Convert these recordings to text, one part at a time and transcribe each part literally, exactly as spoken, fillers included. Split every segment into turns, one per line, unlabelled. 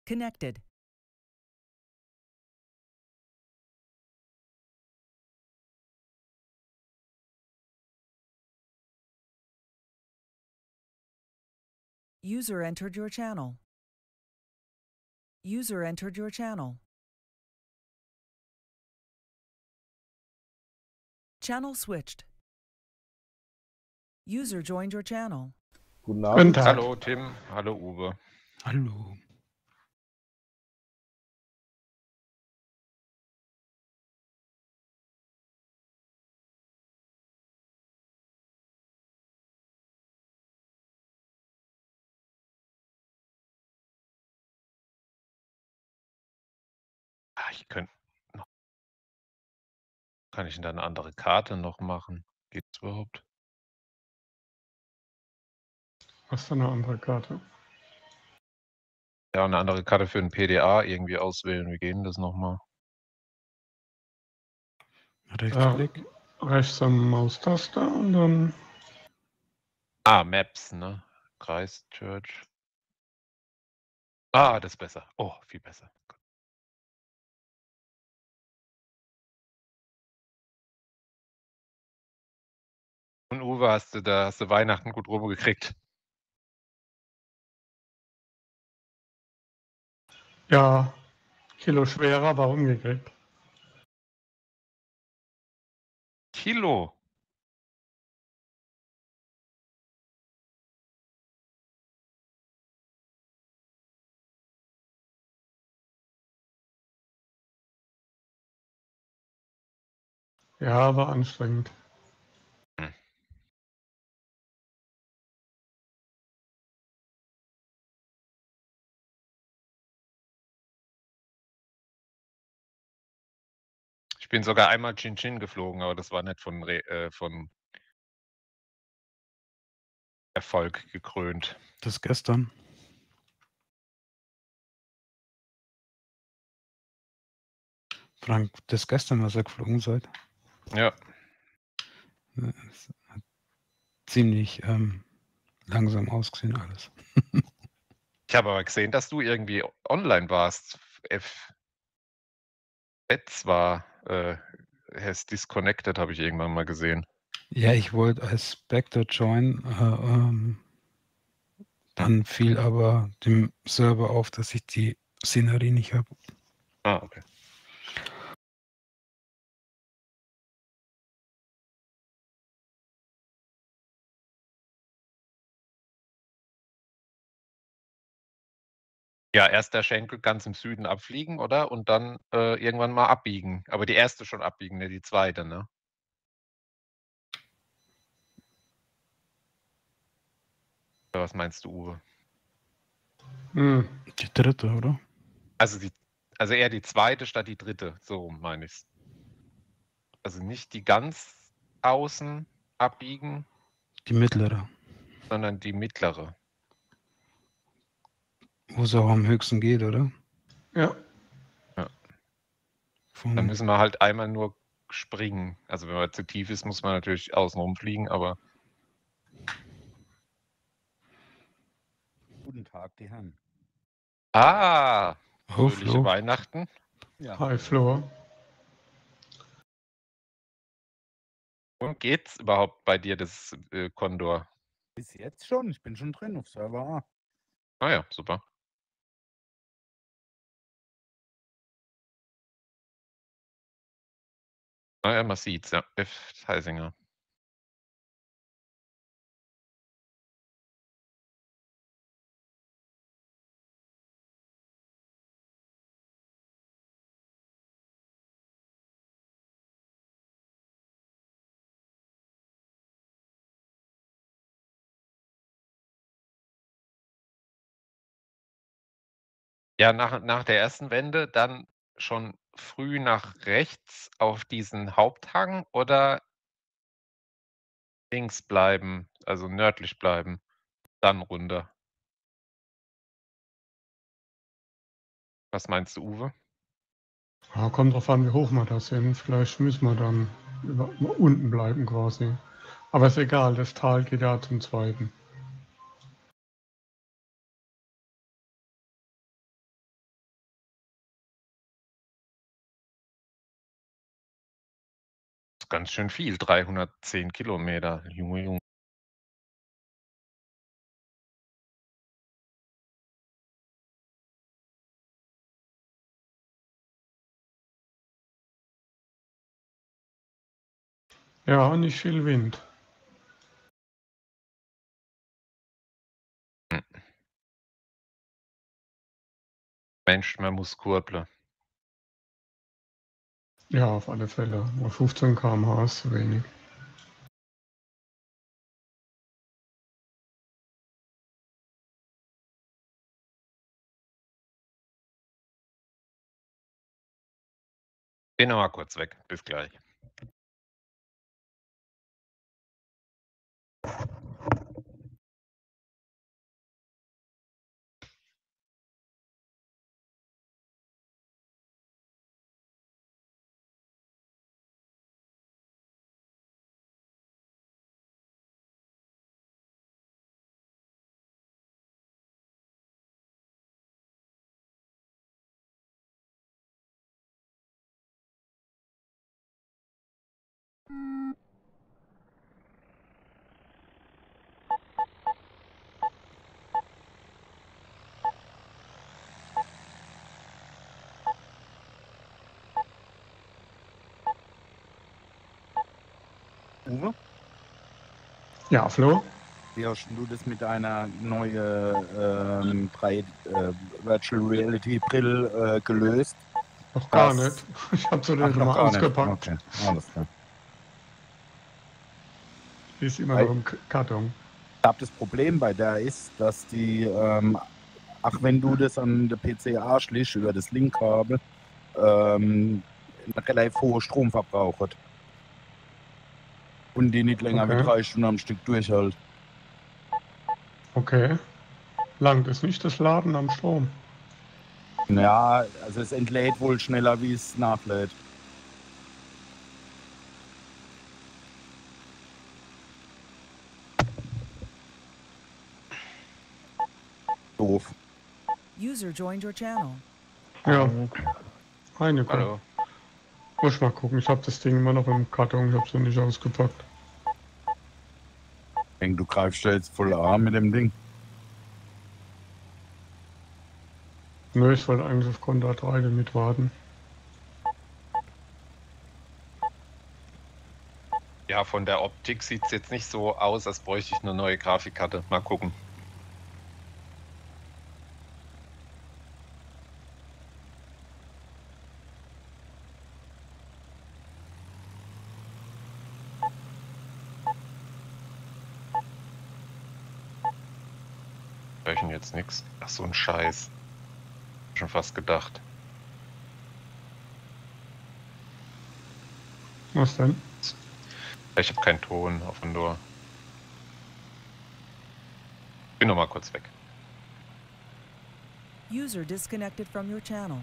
Connected. User entered your channel. User entered your channel. Channel switched. User joined your channel.
Guten Abend.
Hallo Tim, hallo Uwe.
Hallo.
Ah, ich könnte noch. Kann ich denn da eine andere Karte noch machen? Geht's überhaupt?
Was für eine andere Karte?
Ja, eine andere Karte für ein P D A irgendwie auswählen. Wie geht denn das nochmal?
Rechtsklick.
Ja, rechts am Maustaster und dann.
Ah, Maps, ne? Christchurch. Ah, das ist besser. Oh, viel besser. Und Uwe, hast du da hast du Weihnachten gut rumgekriegt?
Ja, Kilo schwerer, aber umgekriegt.
Kilo.
Ja, war anstrengend.
Hm. Ich bin sogar einmal Chin-Chin geflogen, aber das war nicht von, Re äh, von Erfolg gekrönt.
Das gestern. Frank, das gestern, was ihr geflogen seid.
Ja.
Das hat ziemlich ähm, langsam ausgesehen alles.
Ich habe aber gesehen, dass du irgendwie online warst. F Betz war äh, has disconnected, habe ich irgendwann mal gesehen.
Ja, ich wollte als Spectre join, äh, ähm, dann fiel aber dem Server auf, dass ich die Szenerie nicht habe.
Ah, okay. Ja, erst der Schenkel ganz im Süden abfliegen, oder? Und dann äh, irgendwann mal abbiegen. Aber die erste schon abbiegen, ne? Die zweite, ne? Oder was meinst du, Uwe?
Hm.
Die dritte, oder?
Also, die, also eher die zweite statt die dritte, so meine ich's. Also nicht die ganz außen abbiegen,
Die mittlere.
sondern die mittlere.
Wo es auch am höchsten geht, oder?
Ja.
Ja.
Von,
Dann müssen wir halt einmal nur springen. Also wenn man zu tief ist, muss man natürlich außen rumfliegen, aber.
Guten Tag, die Herren.
Ah,
Oh,
fröhliche
Flo.
Weihnachten.
Ja.
Hi Flo.
Und geht's überhaupt bei dir, das äh, Condor?
Bis jetzt schon. Ich bin schon drin auf Server A.
Ah ja, super. Ah ja, man sieht's, ja. F. Heisinger. Ja, nach, nach der ersten Wende dann schon früh nach rechts auf diesen Haupthang oder links bleiben, also nördlich bleiben, dann runter. Was meinst du, Uwe?
Ja, kommt drauf an, wie hoch wir da sind. Vielleicht müssen wir dann über, unten bleiben quasi. Aber ist egal, das Tal geht ja zum zweiten.
ganz schön viel, dreihundertzehn Kilometer. Junge, Junge.
Ja, nicht viel Wind.
Hm. Mensch, man muss kurbeln.
Ja, auf alle Fälle. Nur fünfzehn Kilometer pro Stunde ist zu wenig.
Geh noch mal kurz weg. Bis gleich.
Uwe,
Ja, Flo?
wie hast du das mit deiner neuen ähm, drei äh, Virtual Reality Brille äh, gelöst?
Noch gar
Das-
nicht. Ich habe sie
Ach,
nicht
noch
mal
gar nicht.
ausgepackt.
Okay, alles klar.
Die ist immer
Ei.
noch im K- Karton.
Ich glaube, das Problem bei der ist, dass die, ähm, ach, wenn du das an der P C anschließt über das Linkkabel, ähm, einen relativ hohen Stromverbrauch hat. Und die nicht länger
Okay.
wie drei Stunden am Stück durchhält.
Okay. Langt es nicht das Laden am Strom?
Ja, also es entlädt wohl schneller, wie es nachlädt. Doof.
User joined your channel.
Ja, eine Ko-
Hallo.
Muss ich mal gucken. Ich habe das Ding immer noch im Karton. Ich habe es noch nicht ausgepackt.
Ich denke, du greifst da jetzt voll an mit dem Ding.
Nö, ich wollte eigentlich auf Konrad drei damit warten.
Ja, von der Optik sieht es jetzt nicht so aus, als bräuchte ich eine neue Grafikkarte. Mal gucken. Hör ich denn jetzt nichts? Ach, so ein Scheiß. Schon fast gedacht.
Was denn?
Ich habe keinen Ton auf dem Ohr. Bin noch mal kurz weg.
User disconnected from your channel.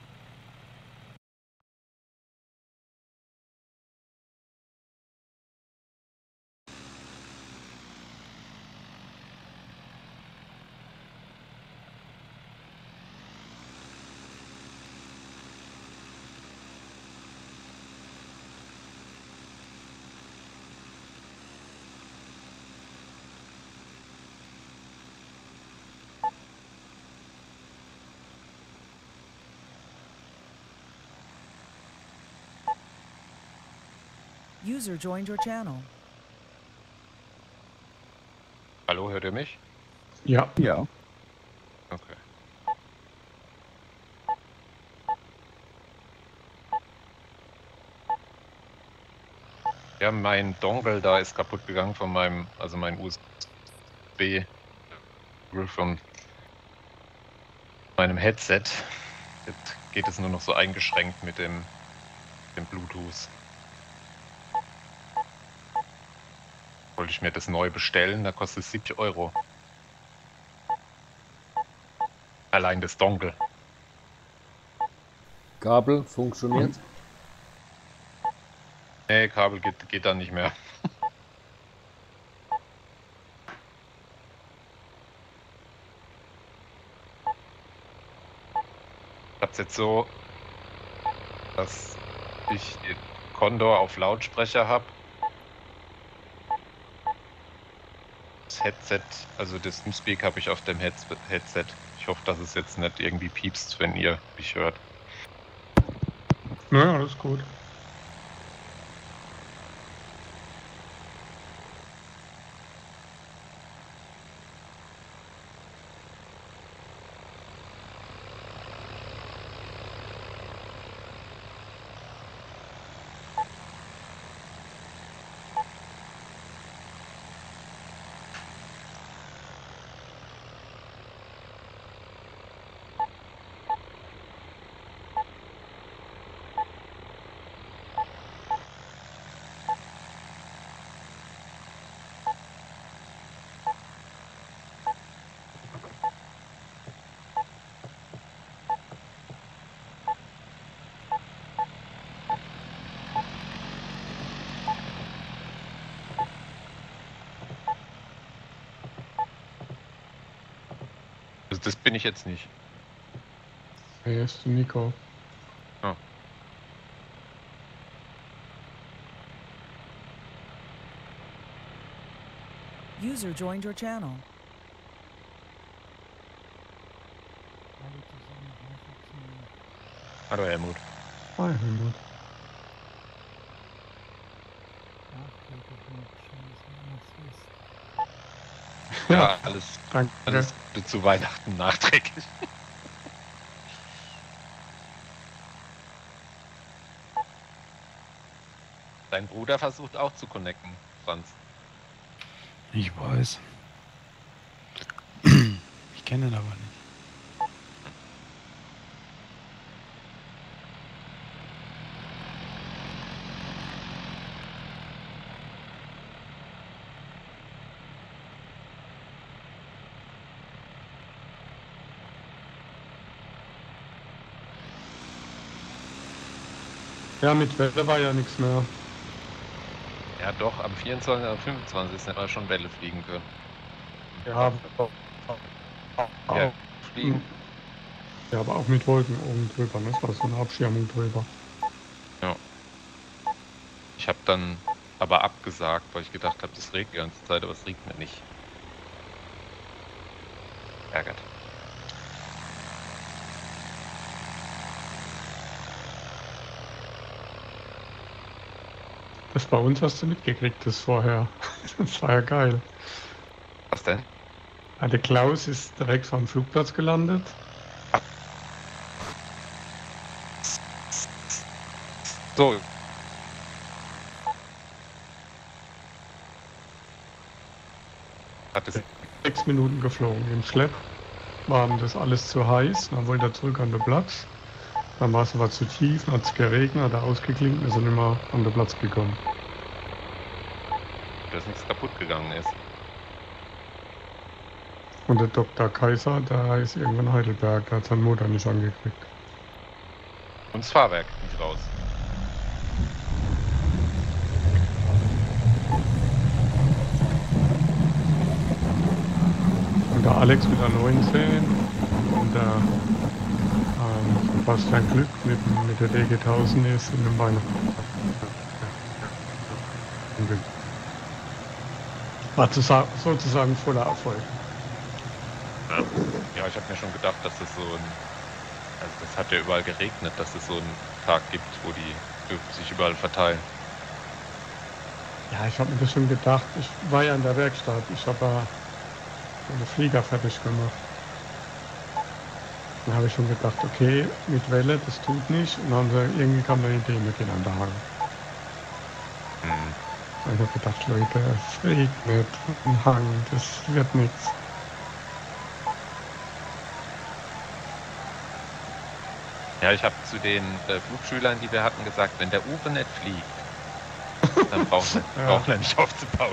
User joined your channel.
Hallo, hört ihr mich?
Ja.
Ja.
Okay. Ja, mein Dongle da ist kaputt gegangen von meinem, also mein U S B von meinem Headset. Jetzt geht es nur noch so eingeschränkt mit dem, dem Bluetooth. Wollte ich mir das neu bestellen, da kostet es siebzig Euro. Allein das Dongle.
Kabel funktioniert.
Nee, Kabel geht, geht dann nicht mehr. Ich hab's jetzt so, dass ich die Condor auf Lautsprecher habe. Das Headset, also das Teamspeak habe ich auf dem Heads Headset. Ich hoffe, dass es jetzt nicht irgendwie piepst, wenn ihr mich hört.
Naja, alles gut.
Also das bin ich jetzt nicht.
Hier ist der Nico.
Oh.
User joined your channel.
Hallo Helmut.
Hi, Helmut.
Ja,
Ja,
alles,
danke.
alles Gute zu Weihnachten nachträglich. Dein Bruder versucht auch zu connecten, Franz.
Ich weiß. Ich kenne ihn aber nicht.
Ja, mit Welle war ja nichts mehr.
Ja doch, am vierundzwanzigsten oder fünfundzwanzigsten hätten wir schon Bälle fliegen können.
Ja, aber,
Ja,
auch,
fliegen.
ja, aber auch mit Wolken oben drüber. Ne? Das war so eine Abschirmung drüber.
Ich habe dann aber abgesagt, weil ich gedacht habe, das regnet die ganze Zeit, aber es regnet nicht. Ärgert.
Das bei uns hast du mitgekriegt, das vorher. Das war ja geil.
Was denn?
Ja, der Klaus ist direkt vom Flugplatz gelandet.
So. Hat es
Sechs Minuten geflogen. Im Schlepp war ihm das alles zu heiß. Dann wollte er zurück an den Platz. Dann war es aber zu tief, dann hat es geregnet, hat er ausgeklinkt und ist dann immer an den Platz gekommen.
dass nichts kaputt gegangen ist.
Und der Doktor Kaiser, der ist irgendwann in Heidelberg, der hat seinen Motor nicht angekriegt.
Und das Fahrwerk nicht raus.
Und der Alex mit der neunzehn und der ähm, Sebastian Glück mit, mit der D G tausend ist in dem Weihnachten. War sozusagen voller Erfolg.
Ja, ja ich habe mir schon gedacht, dass es so ein... Also das hat ja überall geregnet, dass es so einen Tag gibt, wo die sich überall verteilen.
Ja, ich habe mir das schon gedacht. Ich war ja in der Werkstatt. Ich habe ja den Flieger fertig gemacht. Dann habe ich schon gedacht, okay, mit Welle, das tut nicht. Und dann haben sie, irgendwie kam eine Idee, wir gehen an der Haare.
Hm.
Ich habe gedacht, Leute, es regnet, ein Hang, das wird nichts.
Ja, ich habe zu den äh, Flugschülern, die wir hatten, gesagt, wenn der Uwe nicht fliegt, dann braucht er,
Ja.
braucht er nicht aufzubauen.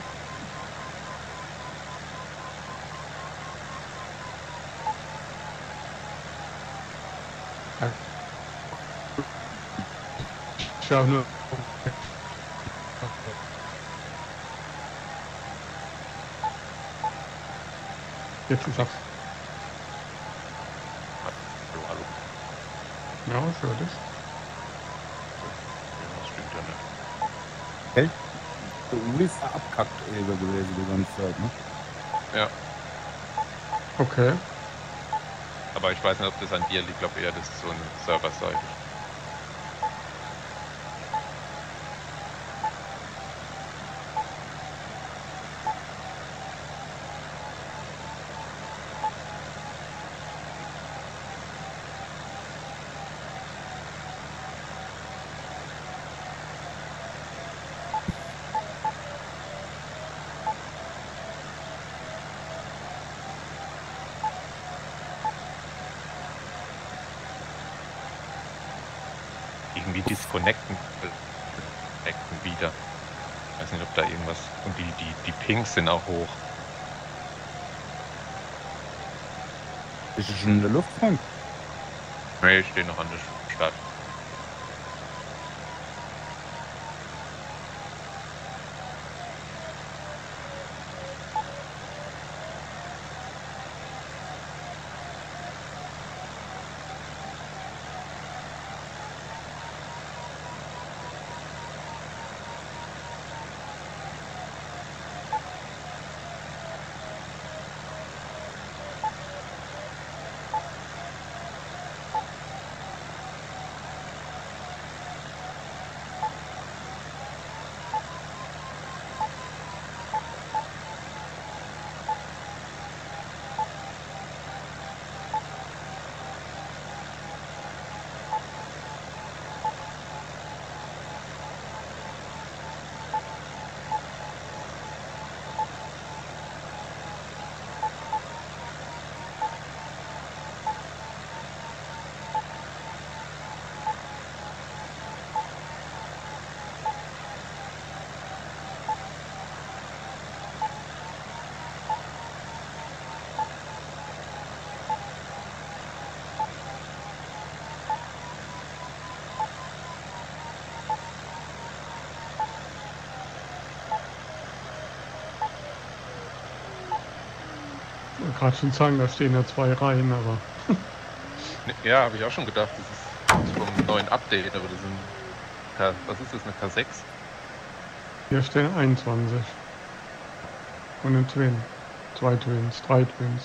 Ich habe nur... Jetzt ist er.
Hallo, hallo.
Ja, ich höre das.
Ja, das stimmt ja
Der Uwe ist abkackt eben gewesen die ganze Zeit, ne?
Ja,
Okay.
aber ich weiß nicht, ob das an dir liegt. Ich glaube eher, das ist so eine Serverseite. Irgendwie disconnecten connecten wieder. Ich weiß nicht, ob da irgendwas. Und die, die, die Pings sind auch hoch.
Bist du schon in der Luft, Frank?
Nee, ich stehe noch an der Stadt.
Ich wollte gerade schon sagen, da stehen ja zwei Reihen, aber
Ne, ja, habe ich auch schon gedacht. Das ist vom neuen Update, aber das sind. K was ist das, eine K sechs?
hier stehen einundzwanzig. Und ein Twin. Zwei Twins, drei Twins.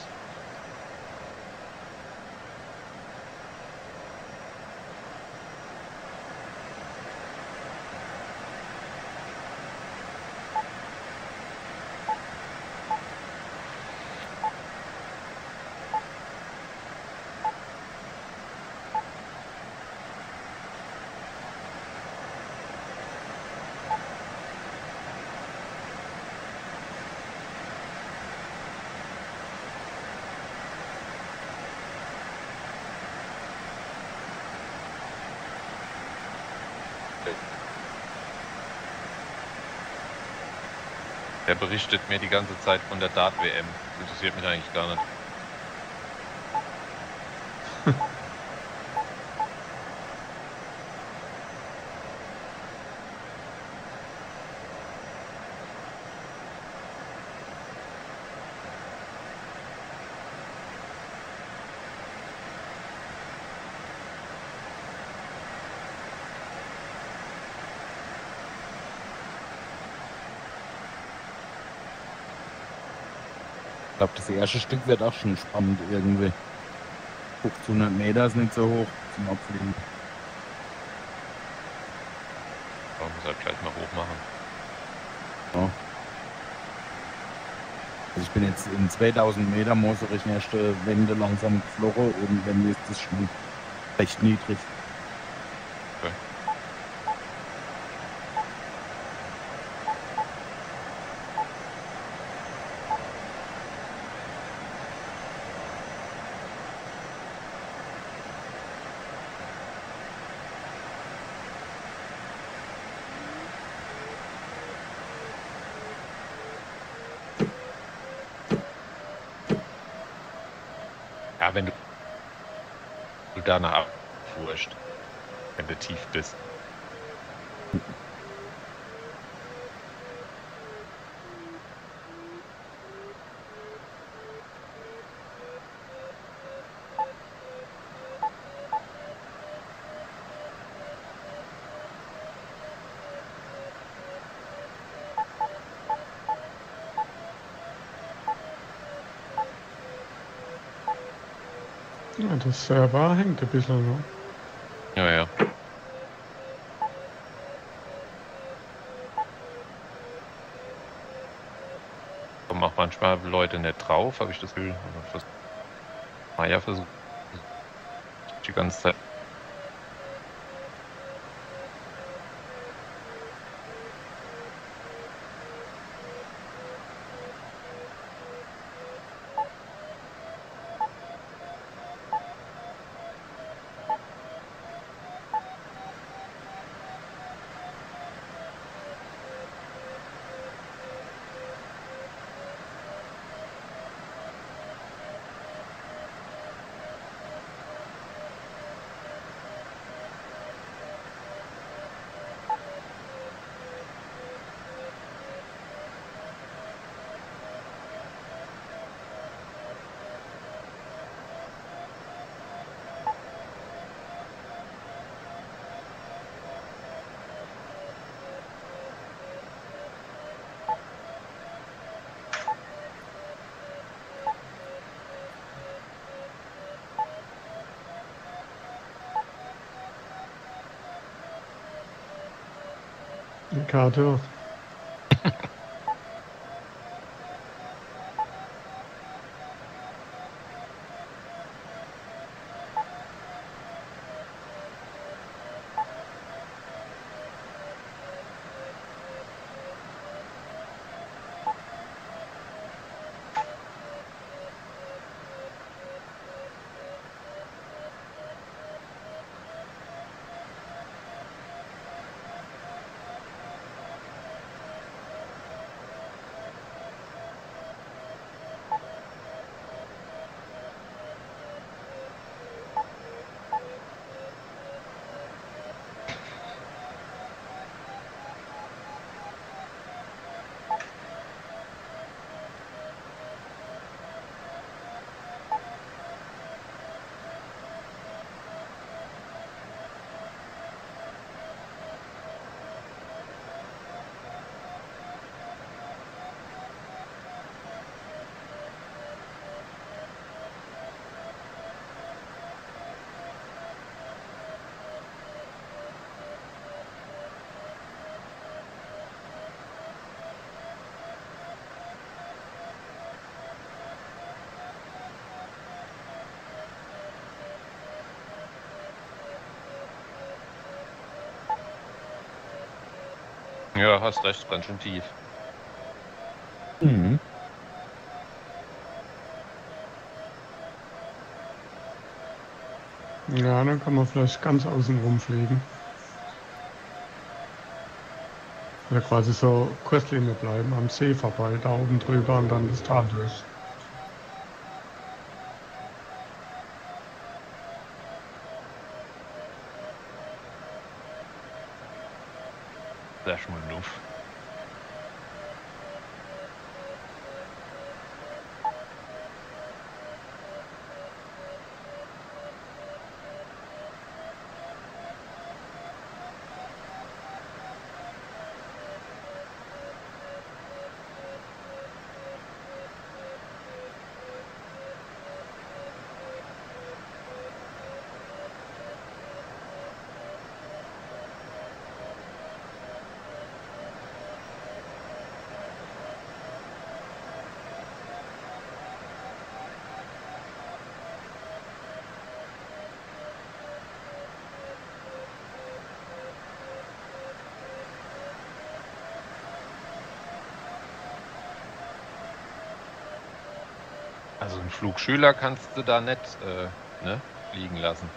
Der berichtet mir die ganze Zeit von der Dart-W M. Das interessiert mich eigentlich gar nicht.
Ich glaube, das erste Stück wird auch schon spannend irgendwie. fünfhundert Meter ist nicht so hoch zum Abfliegen.
Man muss halt gleich mal hoch machen.
Ja. Also ich bin jetzt in zweitausend Meter Moserich erste Wände langsam geflogen. Irgendwann ist das schon recht niedrig.
Okay. Ja, wenn du, du danach abfuhrst, wenn du tief bist.
Ja, das Server hängt ein bisschen, ne?
Ja, ja. Kommen auch manchmal Leute nicht drauf, habe ich das Gefühl. Also ich versuch, Maya versucht die ganze Zeit.
Die Karte.
Ja, hast recht, ganz schön tief.
Mhm.
Ja, dann kann man vielleicht ganz außen rumfliegen. Oder quasi so Kurslinie bleiben, am See vorbei, da oben drüber und dann das Tal durch.
Sehr schön Luft. Also einen Flugschüler kannst du da nicht äh, ne, fliegen lassen.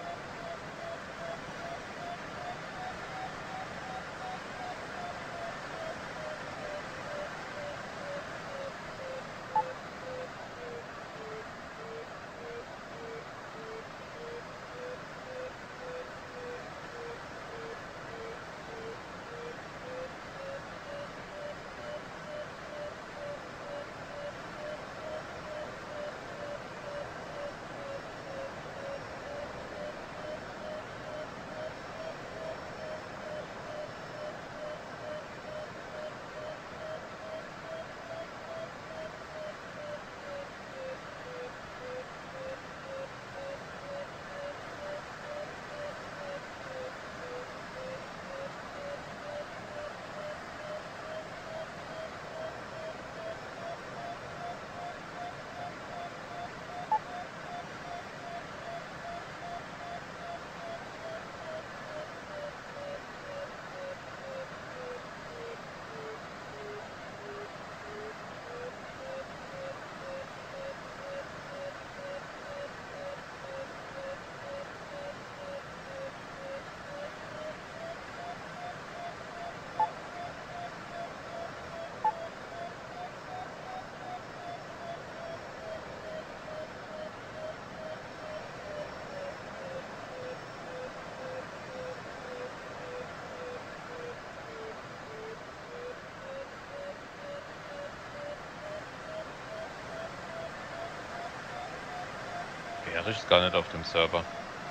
Erich ist gar nicht auf dem Server.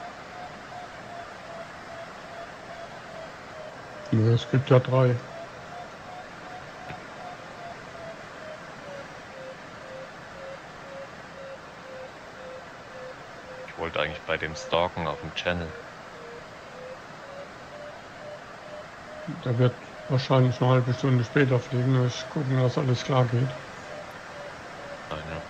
Nö, es gibt ja drei.
Ich wollte eigentlich bei dem Stalken auf dem Channel.
Der wird wahrscheinlich eine halbe Stunde später fliegen. Ich gucken, dass alles klar geht.
Nein, ja.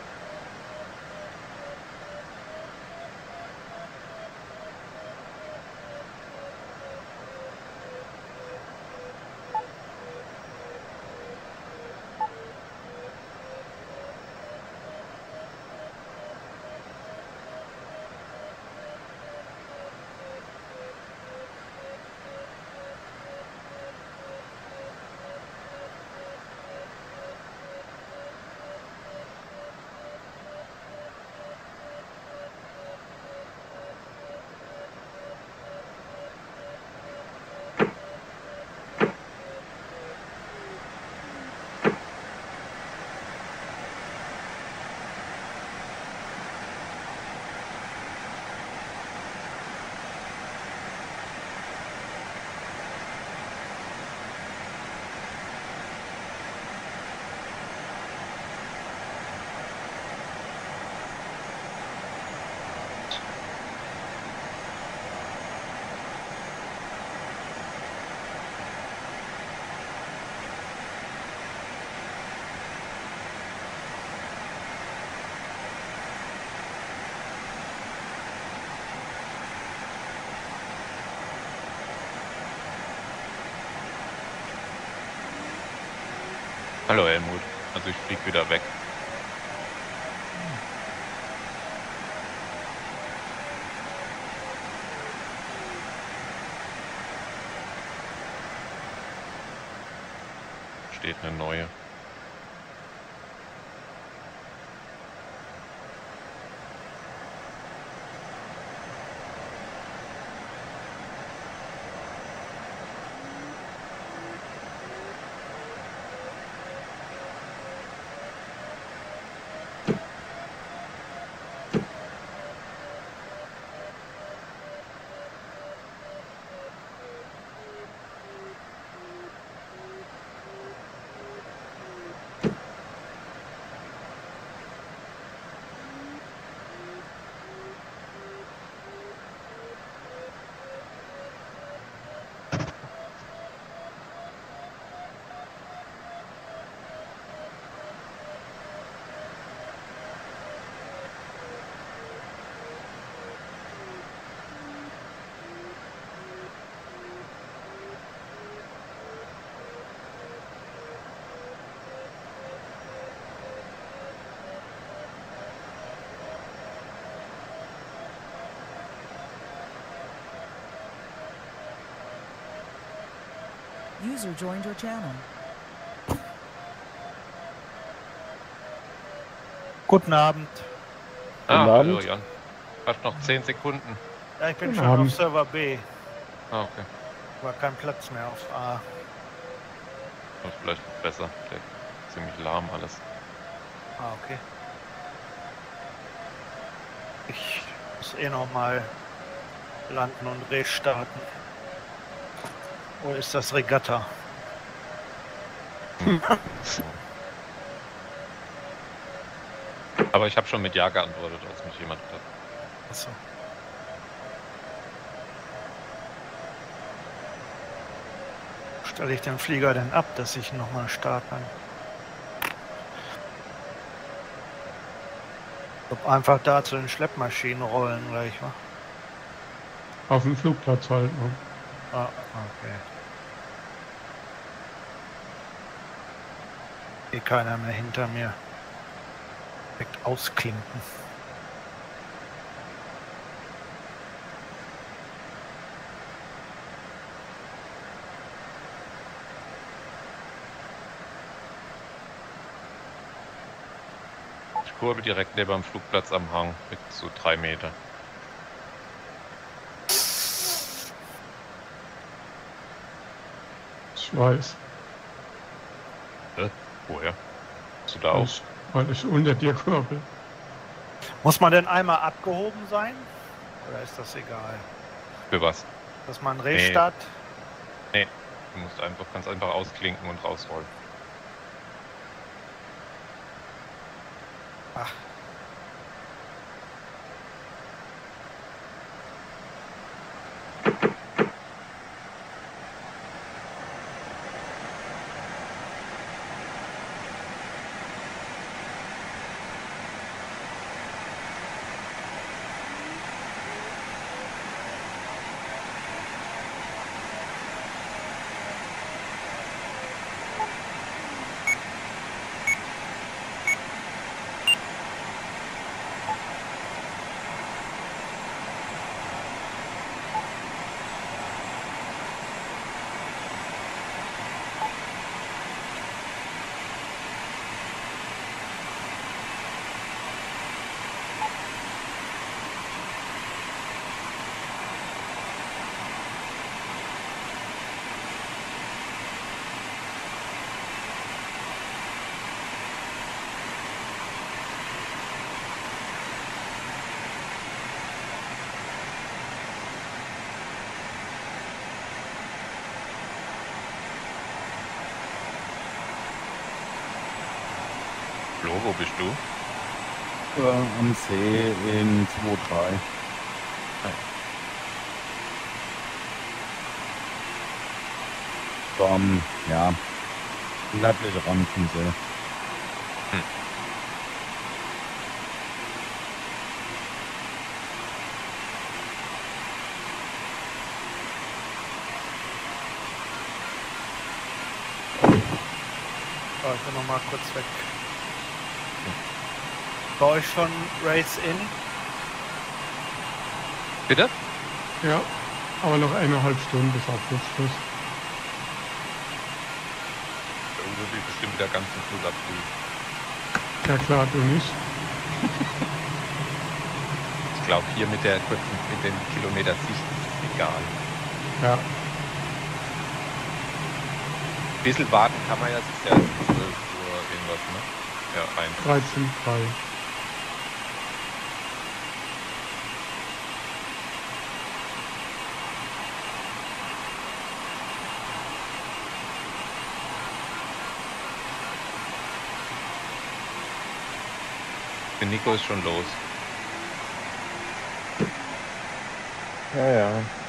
Hallo Helmut, also ich flieg wieder weg. Steht eine neue.
User joined your channel.
Guten Abend.
Ah,
Guten
hallo
Abend.
Jan. Hast noch zehn Sekunden.
Ja, ich bin
Guten
schon
Abend.
auf Server B.
Ah, okay.
War kein Platz mehr auf A.
Das ist vielleicht besser. Der ist ziemlich lahm alles.
Ah, okay. Ich muss eh noch mal landen und restarten. Wo ist das Regatta?
Aber ich habe schon mit Ja geantwortet, als mich jemand hat.
Achso. Stelle ich den Flieger denn ab, dass ich noch mal starten kann? Ich glaub, einfach da zu den Schleppmaschinen rollen gleich, wa?
Auf dem Flugplatz halt. Ne?
Ah, okay. Eh keiner mehr hinter mir. Direkt ausklinken.
Ich kurve direkt neben dem Flugplatz am Hang mit so drei Meter.
Ich weiß.
Äh, woher? Bist du da
Weil
auch?
ich, weil ich unter dir kurbel.
Muss man denn einmal abgehoben sein? Oder ist das egal?
Für was?
Dass man Restart...
Nee, du musst einfach, kannst einfach ausklinken und rausrollen.
Ach.
Flo, wo bist du?
Äh, am See in zwei drei. So am, ja, nördlicher Rand vom See.
Hm.
Oh, ich bin noch mal kurz weg. Bei euch schon Race In?
Bitte?
Ja, aber noch eineinhalb Stunden bis Abschlussschluss.
Der Uwe will bestimmt wieder ganz zum Schluss abfüllen.
Ja klar, du nicht.
Ich glaube, hier mit der kurzen, mit dem Kilometer Sicht ist es egal.
Ja,
Ein bisschen warten kann man ja, es ist ja zwölf Uhr irgendwas, ne? Ja, ein.
dreizehn Uhr drei.
Der Nico ist schon los.
Ja, ja.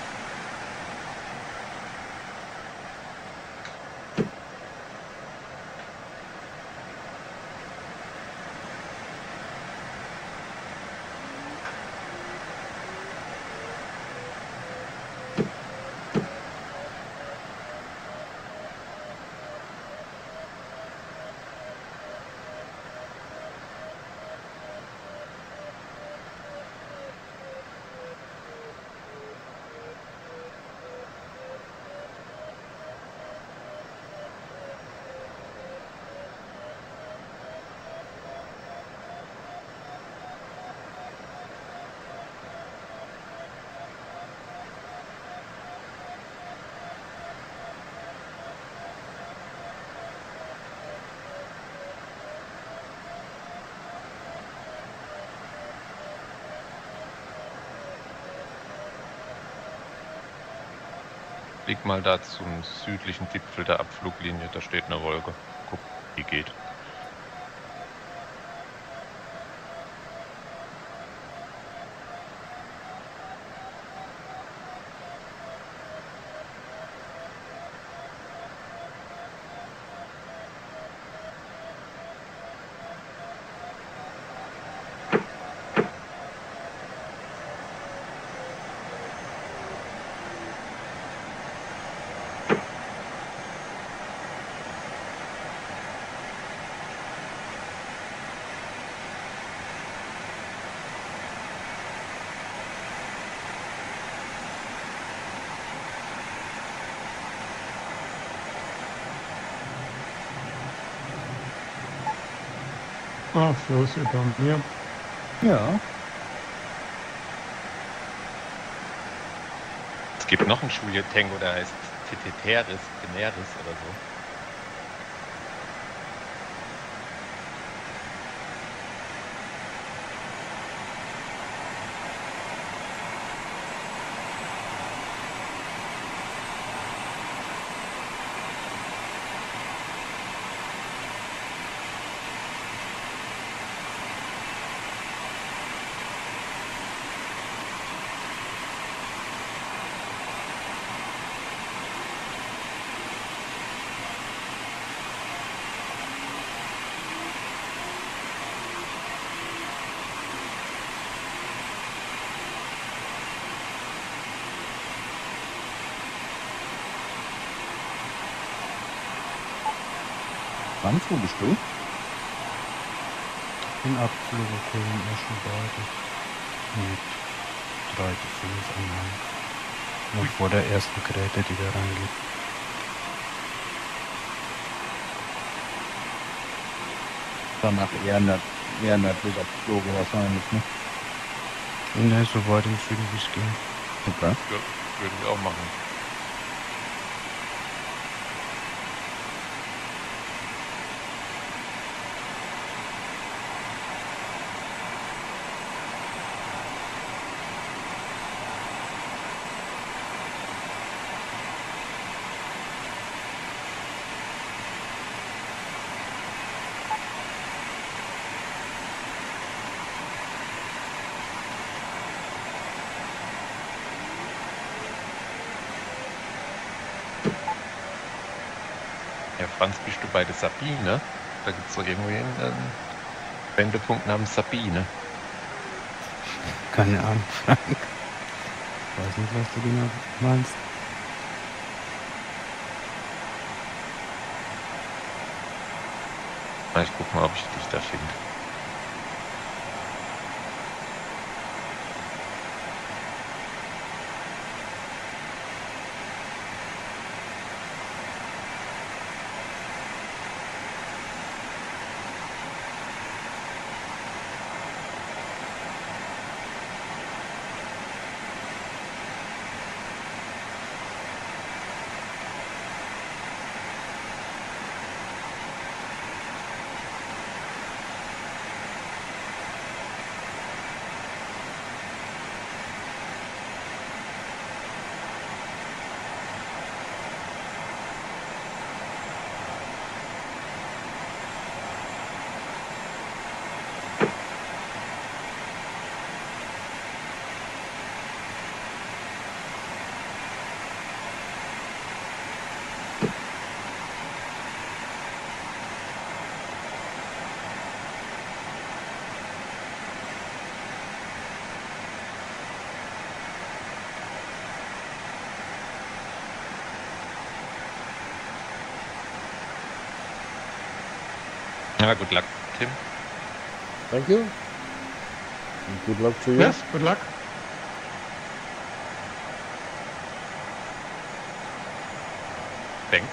Flieg mal da zum südlichen Gipfel der Abfluglinie, da steht eine Wolke. Guck, die geht.
Ah, Flo ist über mir.
Ja.
Es gibt noch einen Schuljtango, der heißt Teteteris, Teneris oder so.
Franz, wo bist du?
In Abflug in Eschenbade mit drei bis fünf Anlagen. Noch vor der ersten Geräte, die da reingeht.
Danach eher, nörd eher nördlich abgeflogen wahrscheinlich, ne?
Ne, so weit im Süden wie es ging.
Okay.
Ja, würden wir auch machen. Ja, Franz, bist du bei der Sabine? Da gibt es doch irgendwie einen ähm, Wendepunkt namens Sabine.
Keine Ahnung, Frank. Ich weiß nicht, was du genau meinst.
Na, ich guck mal, ob ich dich da finde. Ja, good luck, Tim.
Thank you. And good luck to you.
Yes, good luck.
Thanks.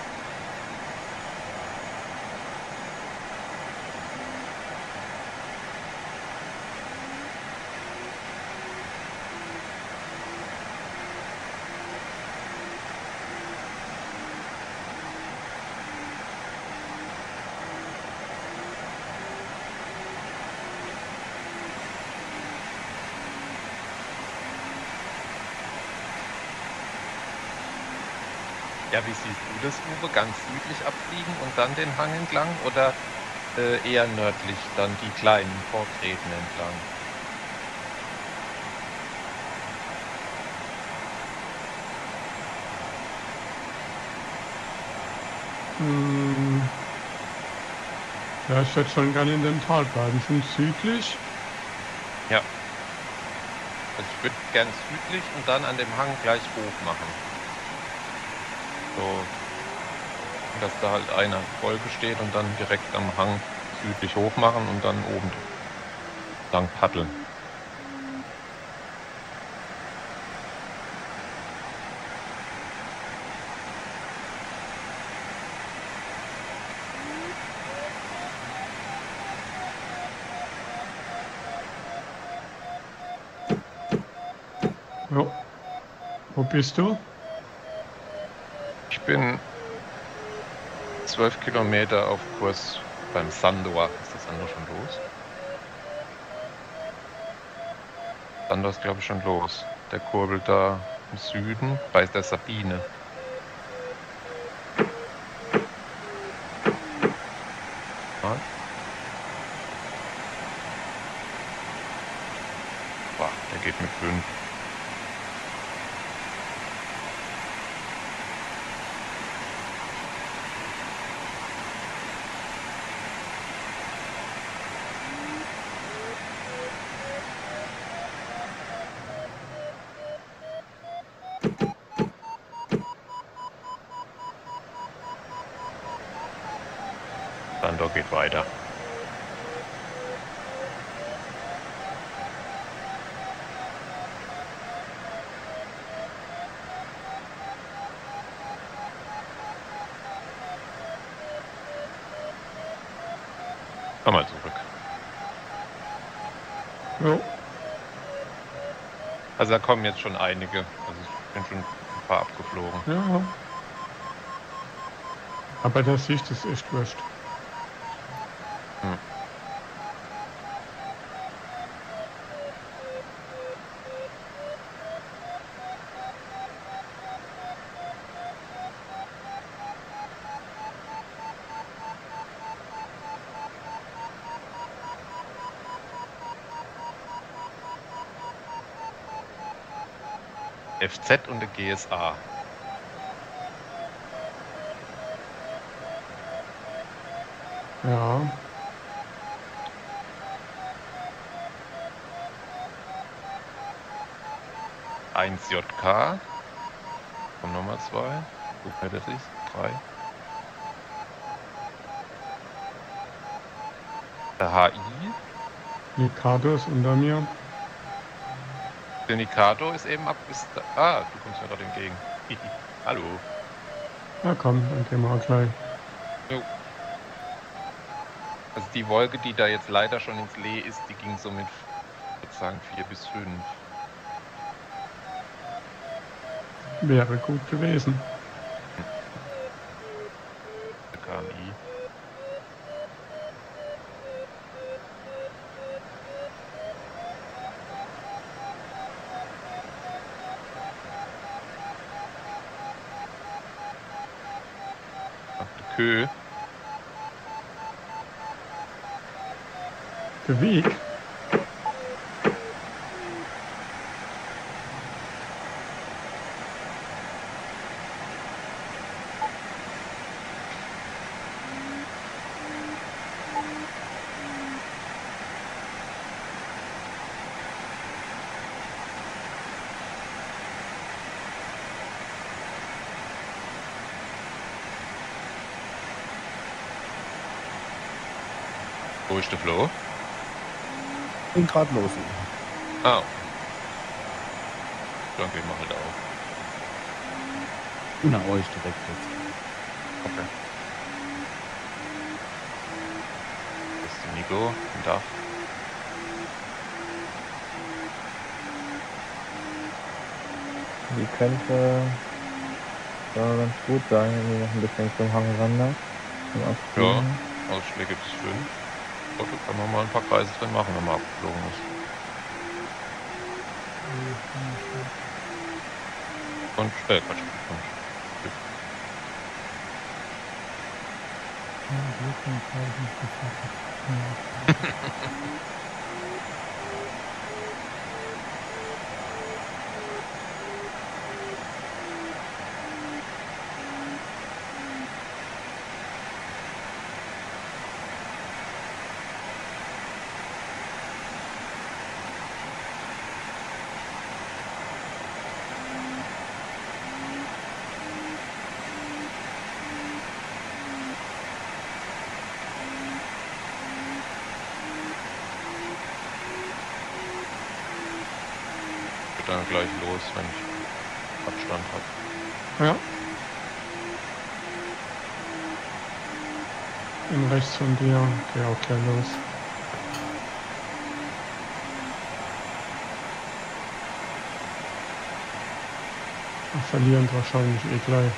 Ja, wie siehst du das, Uwe? Ganz südlich abfliegen und dann den Hang entlang oder äh, eher nördlich dann die kleinen Vorgräten entlang?
Hm. Ja, ich würde schon gerne in dem Tal bleiben. Schon südlich.
Ja. Also ich würde gern südlich und dann an dem Hang gleich hoch machen. So, dass da halt eine Folge steht und dann direkt am Hang südlich hoch machen und dann oben lang paddeln.
Ja. Wo bist du?
Ich bin zwölf Kilometer auf Kurs beim Sandoa. Ist das Sandoa schon los? Sandoa ist, glaube ich, schon los. Der kurbelt da im Süden bei der Sabine. Ja. Boah, der geht mit fünf. Ja, geht weiter. Komm mal zurück.
Jo.
Also da kommen jetzt schon einige. Also ich bin schon ein paar abgeflogen.
Ja. Aber der Sicht ist echt wurscht.
Hm. F Z und der G S A.
Ja.
eins J K. Komm nochmal zwei. Guck wer das ist. drei. Der H I.
Mikado ist unter mir.
Der Nikado ist eben ab. Ist da, ah, du kommst mir gerade entgegen. Hallo.
Ja komm, dann gehen wir auch gleich.
Jo. Also die Wolke, die da jetzt leider schon ins Lee ist, die ging so mit, ich würde sagen, vier bis fünf.
Wäre gut gewesen.
Der K M I. Der Kö.
Der Weg.
Wo ist der Flo?
Bin gerade los.
Ah. Dann gehen wir halt auf.
Na, euch direkt jetzt.
Okay. Das ist der Nico im Dach.
Die könnte ja, ganz gut sein, wenn die noch ein bisschen zum Hang wandert.
Ja, Ausschläge bis fünf. Auto kann man mal ein paar Kreise drin machen, wenn man abgeflogen ist. Und, äh, Quatsch. Und, dann gleich los, wenn ich Abstand habe.
Ja. Und rechts von dir, geh auch gleich los. Wir verlieren wahrscheinlich eh gleich.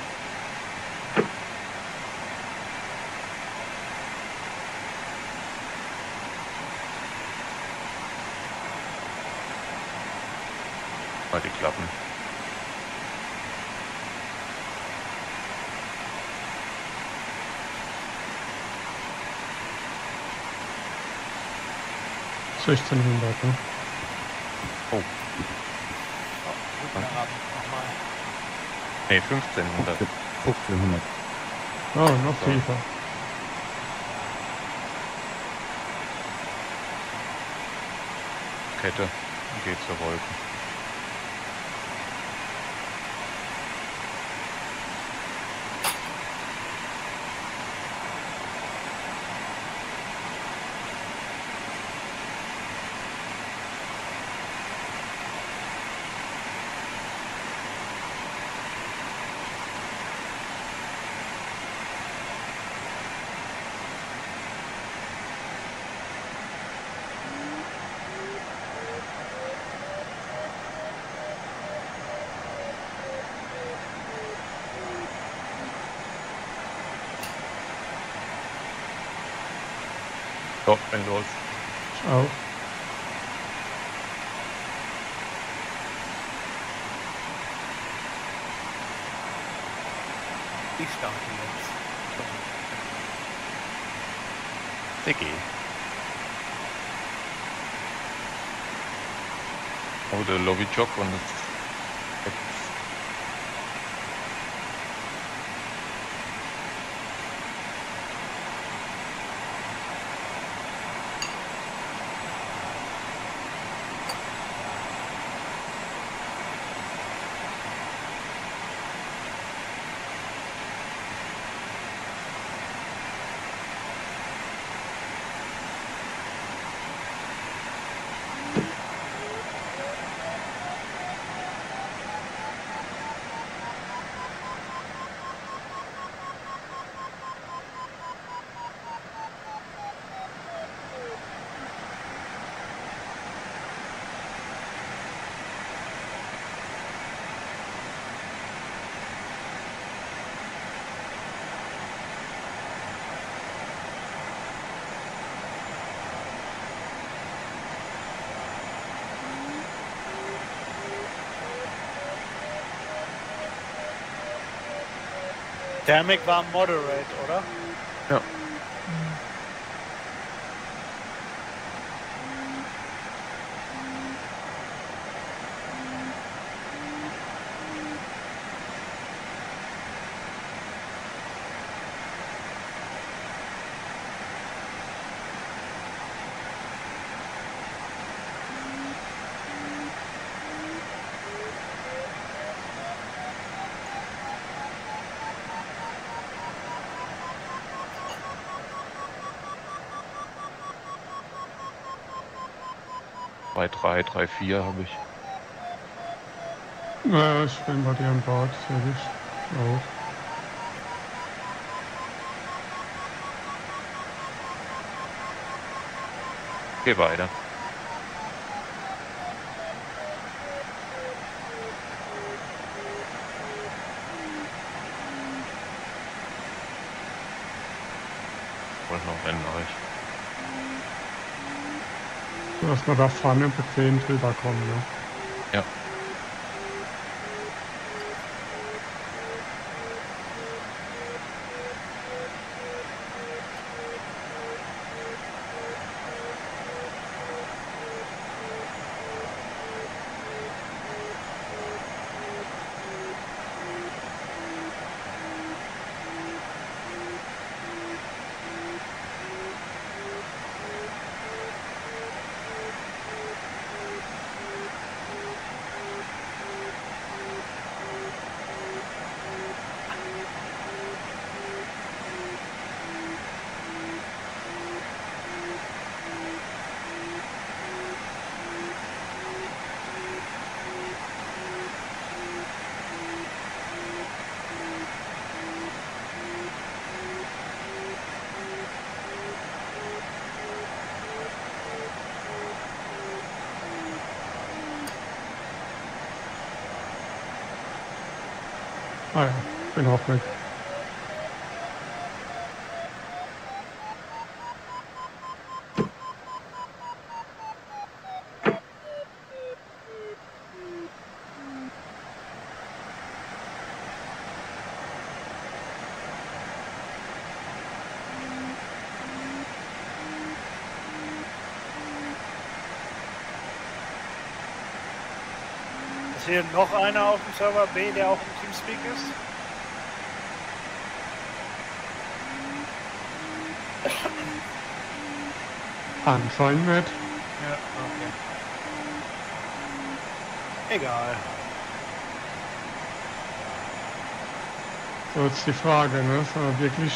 Mal die Klappen.
sechzehnhundert, ne?
Oh.
Guten Abend nochmal.
Nee, fünfzehnhundert.
fünfzehnhundert.
Oh, noch
So.
tiefer.
Kette. Geht zur Wolke. So, bin los.
Ich auch.
Ich starte jetzt.
Diggi. Oh, der Lobbyjock und das.
Thermik war moderate, oder?
Ja. Bei drei, drei, vier habe ich.
Ja, ich bin bei dir am Bord, sehe ich. Auch.
Geh weiter. Und noch ein Neues.
Dass wir da vorne bequem drüber kommen, ne?
Ja.
Ah ja, bin auch weg.
Ist hier noch einer auf dem Server B, der auch im Teamspeak ist?
Anscheinend nicht.
Ja, okay. Egal.
So, jetzt die Frage, ne? Soll man wirklich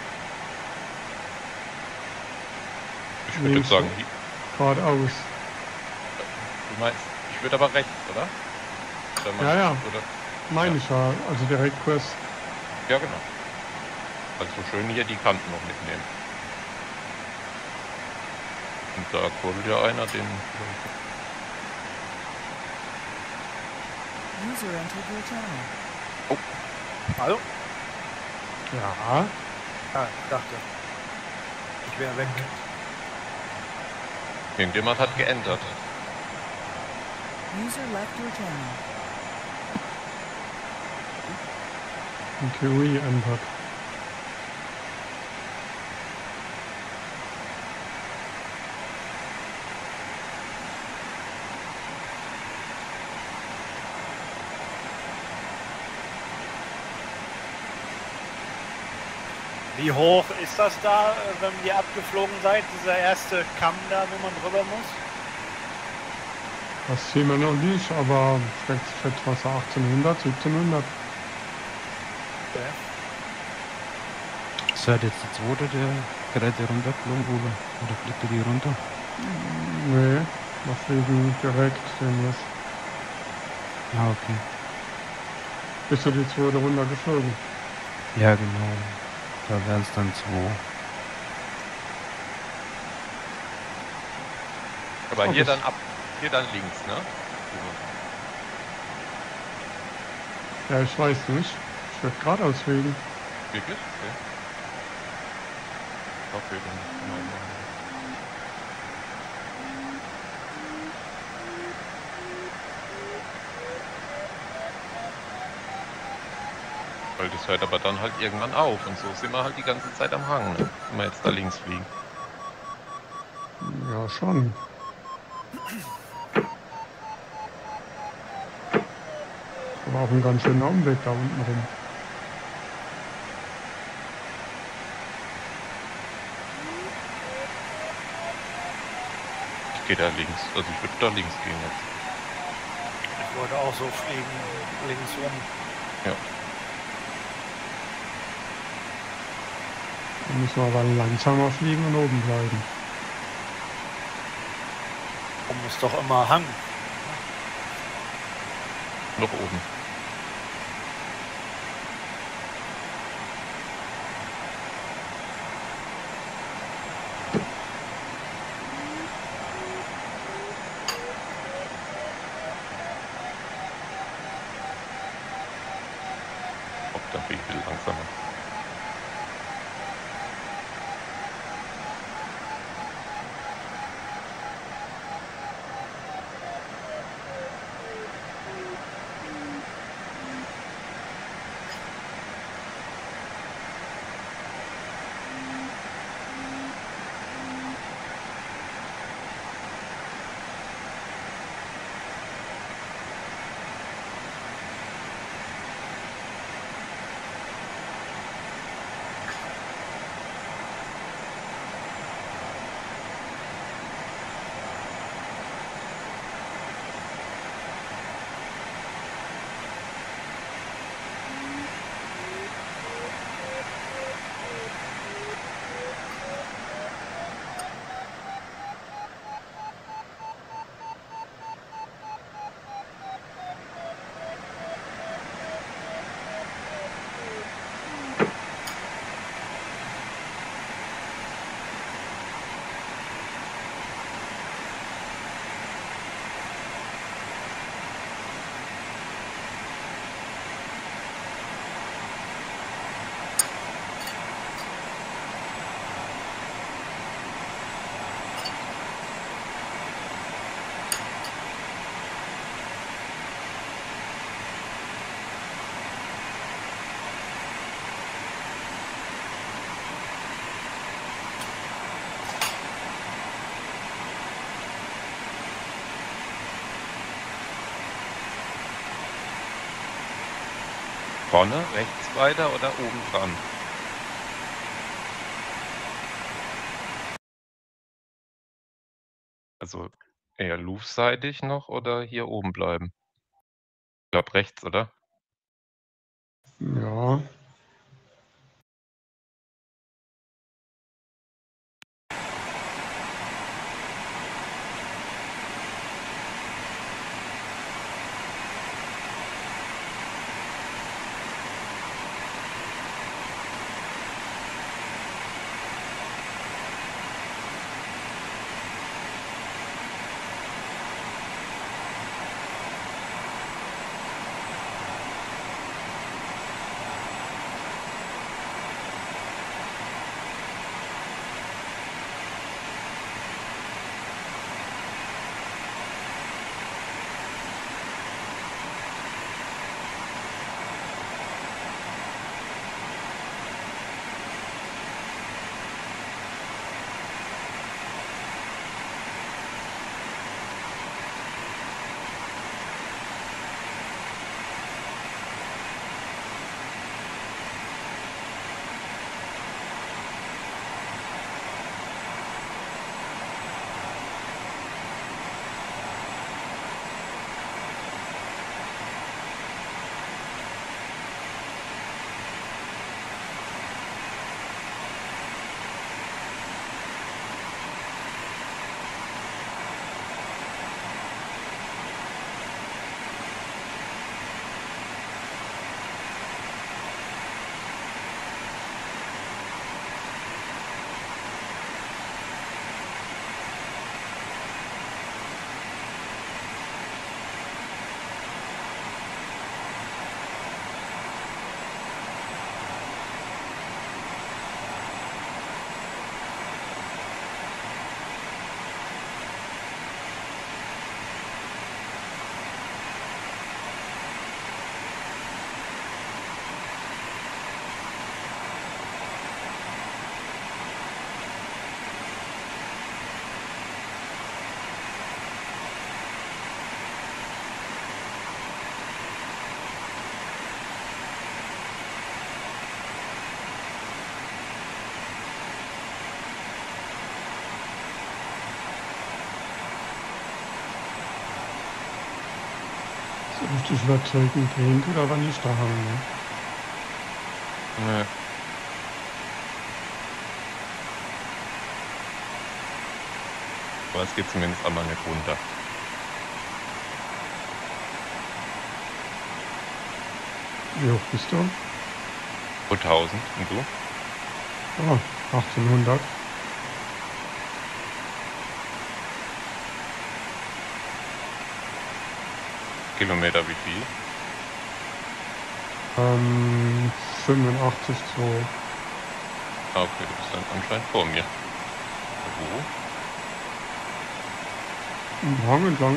Ich würde
links
sagen,
geradeaus?
du meinst, ich würde aber rechts, oder? Oder
Ja,
meinst-
ja.
Oder?
Meine
Ja.
ich ja, also Direktkurs.
Ja, genau. Also schön hier die Kanten noch mitnehmen. Und da kurbelt ja einer den.
User entered your channel.
Hallo?
Ja,
Ah, ich dachte. Ich wäre weg.
Irgendjemand hat geändert.
User left your channel.
Ein Kiwi ändert.
Wie hoch ist das da, äh, wenn ihr abgeflogen seid? Dieser erste Kamm da, wo man drüber muss?
Das sehen wir noch nicht, aber ich schätze was achtzehnhundert, siebzehnhundert.
Okay.
Seid jetzt der zweite, der gerade runtergeflogen, oder? Oder fliegt ihr die runter?
Nee, wir fliegen direkt demnächst.
Ah, okay.
Bist du die zweite Runde geflogen?
Ja, genau. Da wären es dann zwei.
Aber
Oh,
hier
das-
dann ab, hier dann links, ne?
Ja, ich weiß nicht. Ich werde geradeaus fliegen.
Wirklich? Okay. Okay, dann genau. Weil das hört aber dann halt irgendwann auf und so sind wir halt die ganze Zeit am Hang, ne? Wenn wir jetzt da links fliegen.
Ja, schon. Aber auch ein ganz schöner Umweg da unten rum.
Ich gehe da links, also ich würde da links gehen jetzt.
Ich wollte auch so fliegen, links rum.
Dann müssen wir aber langsamer fliegen und oben bleiben.
Rum ist doch immer Hang.
Noch oben. Ob da viel, viel langsamer. Vorne, rechts weiter oder oben dran? Also eher louveseitig noch oder hier oben bleiben? Ich glaube rechts, oder?
Ja. Richtig überzeugend gehen tut aber nicht der Hang, ne?
Nö. Aber es geht zumindest einmal nicht runter.
Wie hoch bist du?
zweitausend. Und du?
Oh, achtzehnhundert.
Kilometer wie viel?
Ähm, fünfundachtzig, zwei.
Ah, okay, du bist dann anscheinend vor mir. Wo?
Am Hang entlang.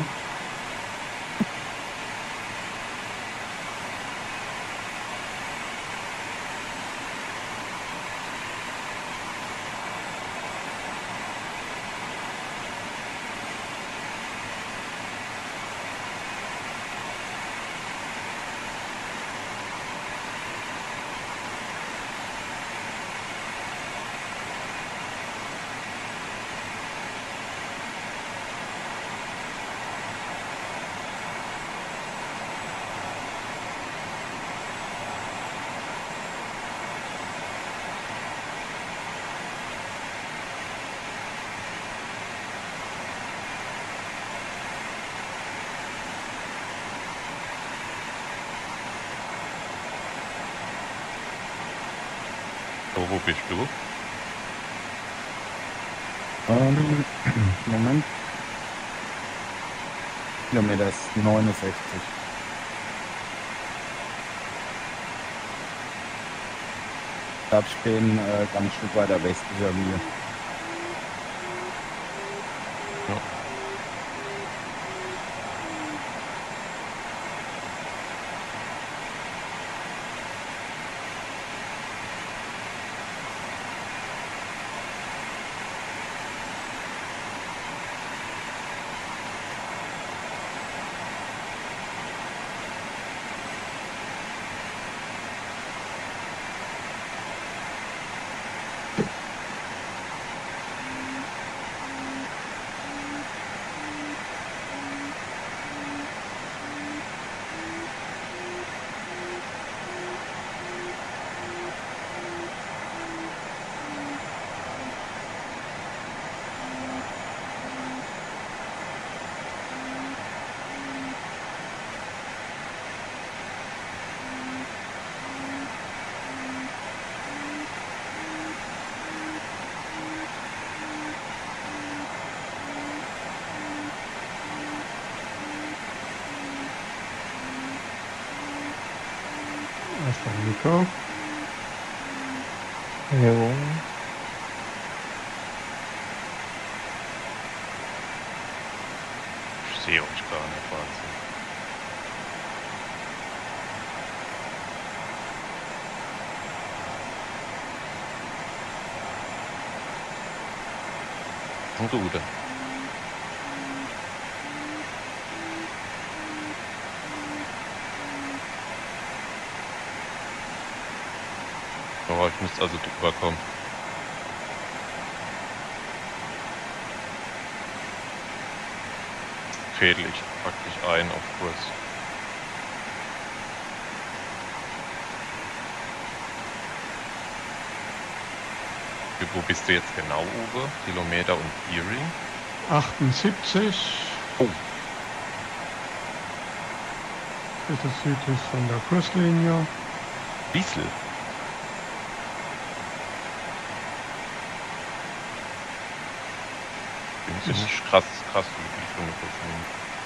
So, wo bist du?
Ähm, Moment. Kilometer ist neunundsechzig. Ich glaube, ich bin äh, ganz Stück weiter westlicher mir.
Ja.
Erster Nico.
Jo.
Ich sehe euch gar nicht, Wahnsinn. Und du, Ude? Oh, ich müsste also drüber kommen. Fädel ich praktisch ein auf Kurs. Wo bist du jetzt genau, Uwe? Kilometer und Gearing?
achtundsiebzig.
Oh.
Bitte südlich von der Kurslinie.
Wiesel? Bin ziemlich krass, krass südlich von der Kurslinie.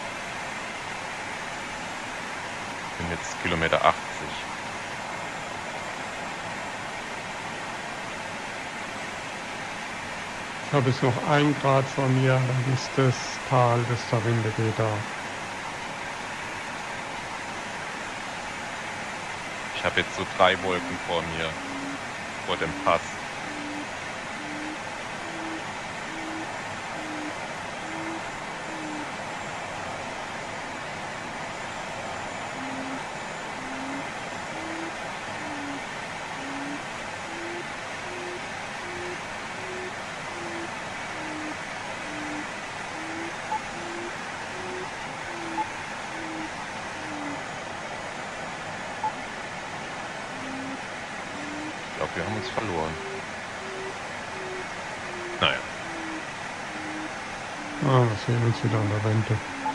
Bin jetzt Kilometer achtzig.
Ich habe jetzt noch ein Grad vor mir, dann ist das Tal, das da Winde da.
Ich habe jetzt so drei Wolken vor mir, vor dem Pass. glaube, wir haben uns verloren. Naja.
Ah, wir sehen uns wieder an der Rente.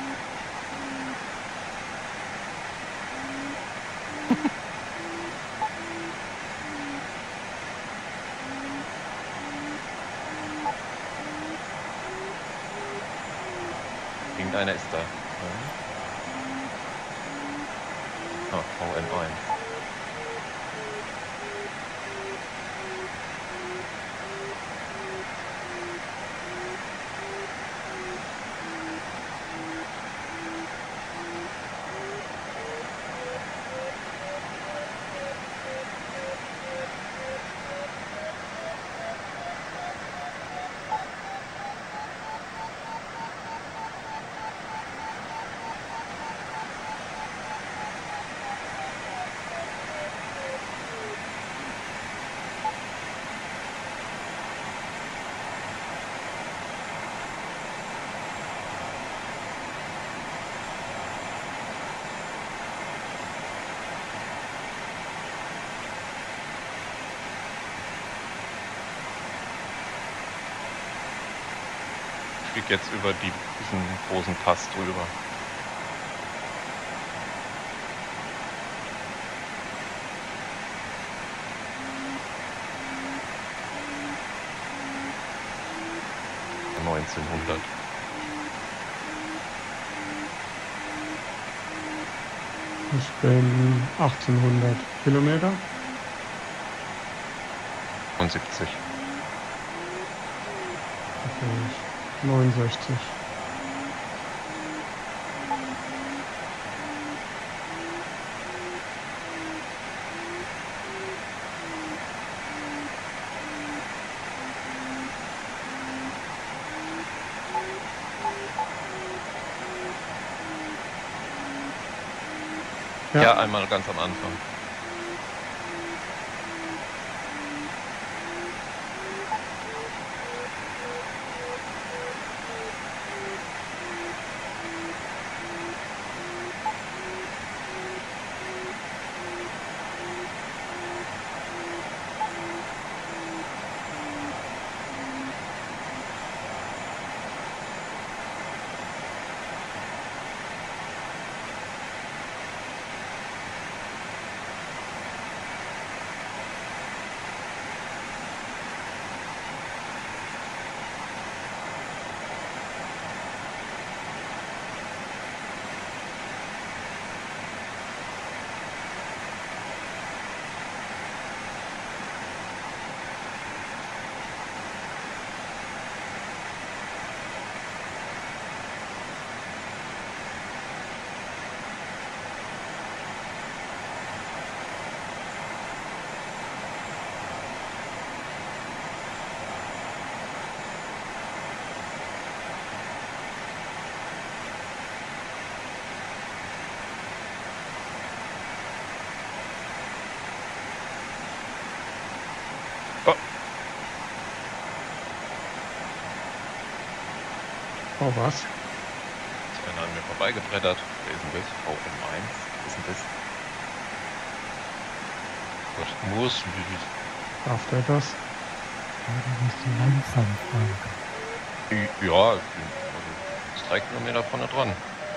Irgendeiner ist da. Ah, V N eins. Ich fliege jetzt über die, diesen großen Pass drüber. neunzehnhundert.
Ich bin achtzehnhundert Kilometer.
Und siebzig.
Okay, neunundsechzig.
Ja.
Ja.
ja, einmal ganz am Anfang.
Oh, was?
Ist einer an mir vorbeigebrettert. Wer ist denn das? V M eins? Was ist denn das? Gott, muss nicht.
Darf der das?
Ja, du bist so langsam, Frank.
Ja, ich bin also drei Kilometer vorne dran.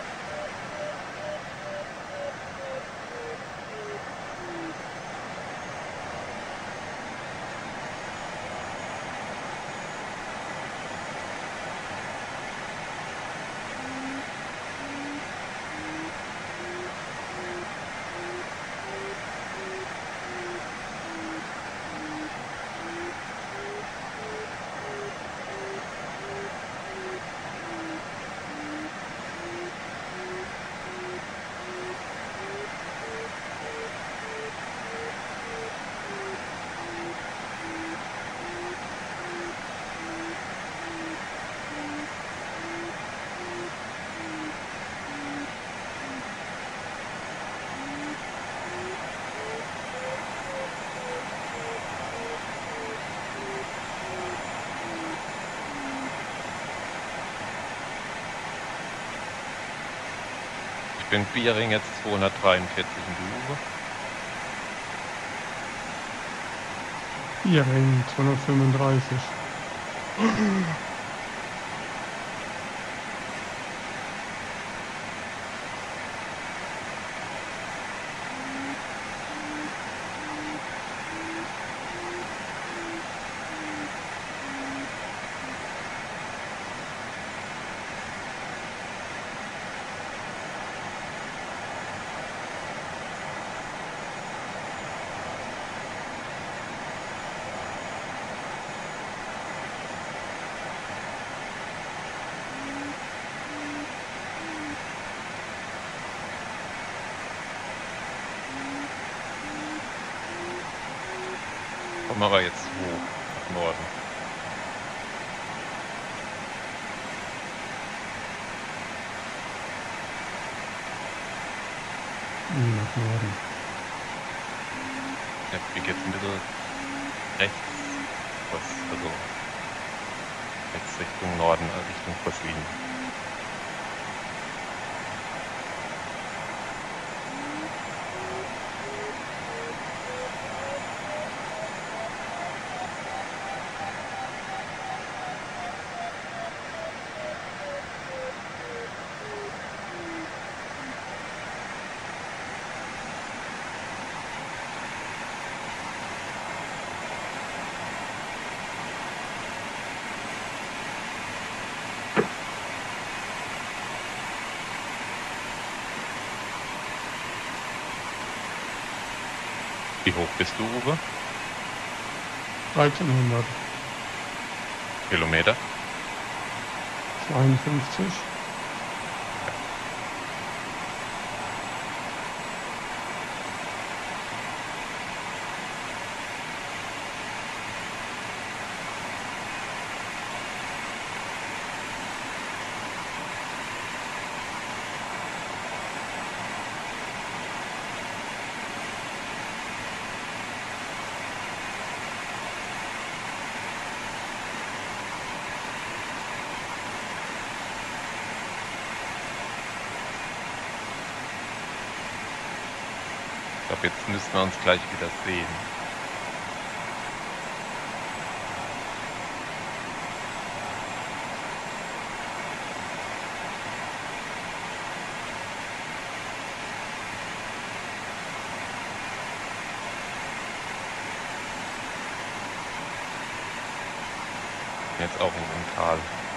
Ich bin Biering jetzt zweihundertdreiundvierzig in die Uhr.
Hier ring zweihundertfünfunddreißig.
Kommen wir aber jetzt hoch, nach Norden.
Nach Norden.
Ja, wir gehen jetzt ein bisschen rechts, was, also jetzt Richtung Norden, also Richtung Koslin. Wie hoch bist du, Uwe?
dreizehnhundert.
Kilometer?
zweiundfünfzig.
Ich glaube, jetzt müssen wir uns gleich wieder sehen. Jetzt auch in dem Tal.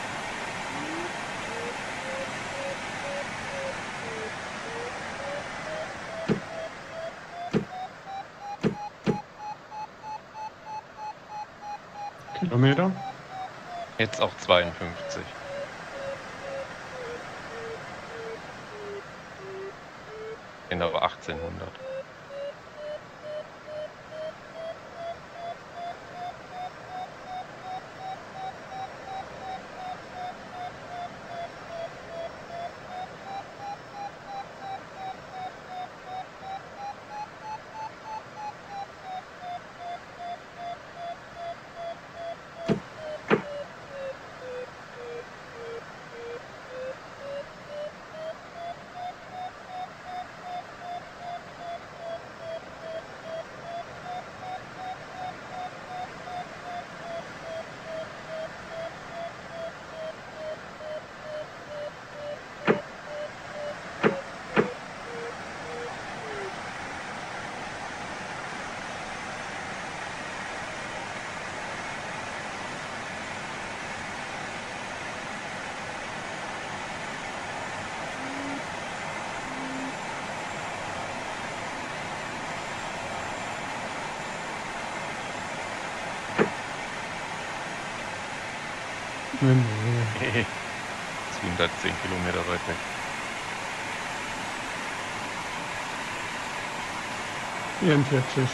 Kilometer.
Jetzt auch zweiundfünfzig. Genau, achtzehnhundert.
Nee, nee.
zweihundertzehn Kilometer weit weg.
vierundvierzig.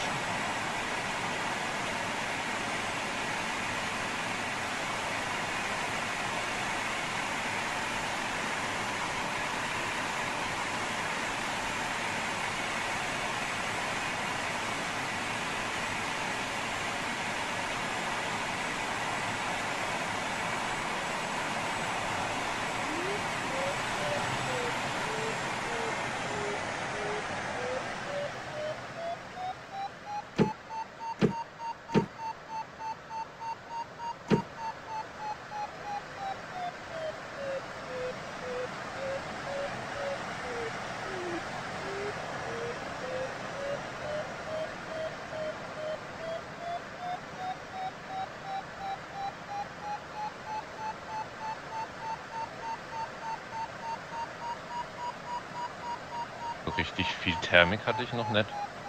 Richtig viel Thermik hatte ich noch nicht.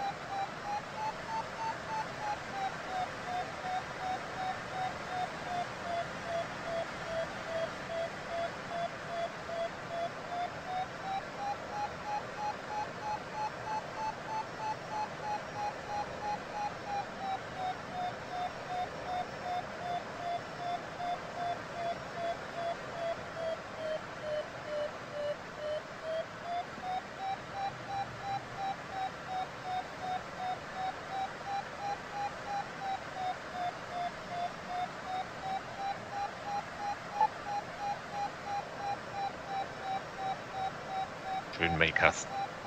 Schön Makers.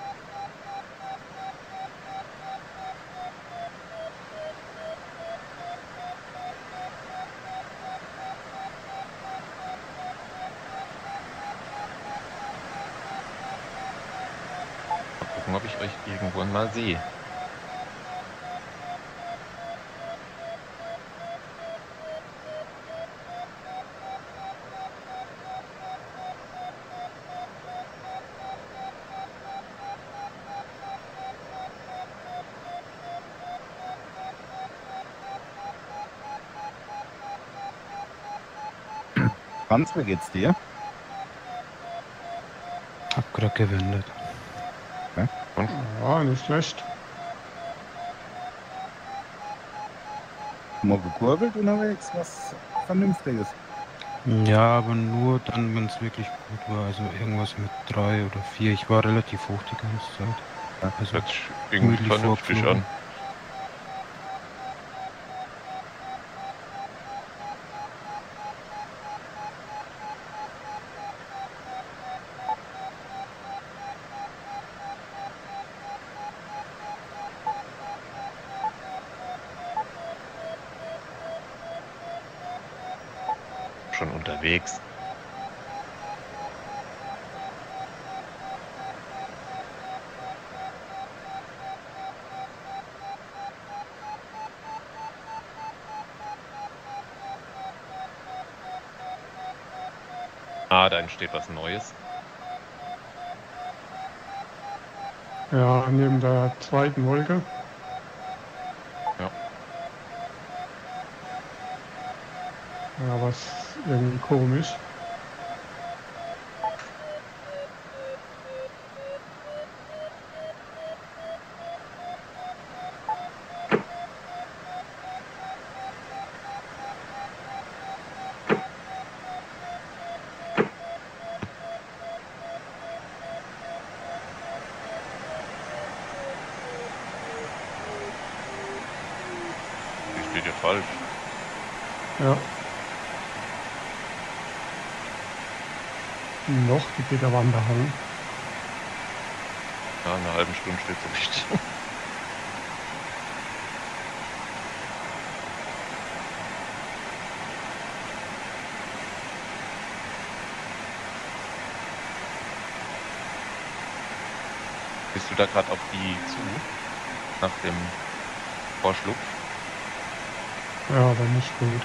Mal gucken, ob ich euch irgendwann mal sehe.
Franz, wie geht's dir?
Hab grad gewendet.
Ja, nicht schlecht.
Mal gekurbelt unterwegs, was Vernünftiges.
Ja, aber nur dann, wenn es wirklich gut war. Also irgendwas mit drei oder vier. Ich war relativ hoch die ganze Zeit. Also
Hört sich irgendwie
gemütlich
vernünftig
vorgeflogen.
an. Schon unterwegs. Ah, da entsteht was Neues.
Ja, neben der zweiten Wolke.
Ja.
Ja, was irgendwie komisch.
Die steht ja falsch.
Ja. Noch, die geht aber an der Hang.
Ja, in einer halben Stunde steht sie richtig. Bist du da gerade auf die zu? Nach dem Vorschlupf?
Ja, aber nicht gut.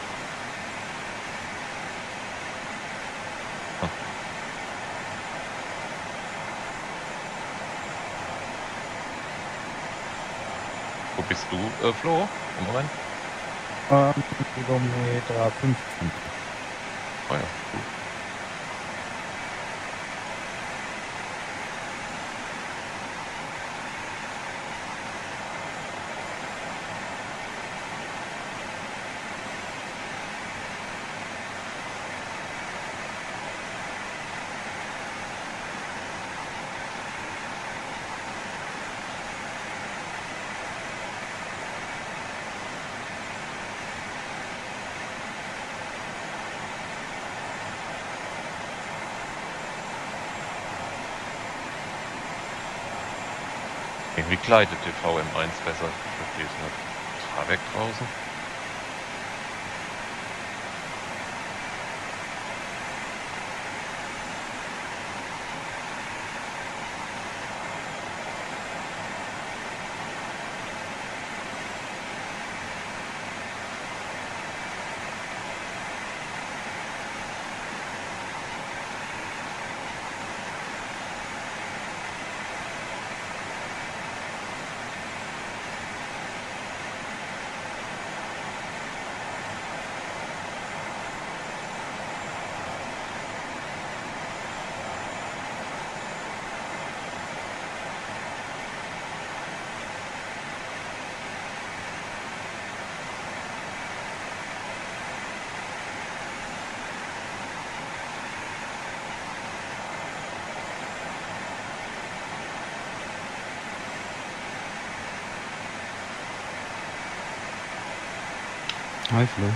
Wo bist du, äh, Flo, im Moment?
Ähm, Kilometer fünfzehn.
Oh ja, gut. Irgendwie kleidet die V M eins besser. Ich verstehe es nicht. Fahr weg draußen.
Hi Flo.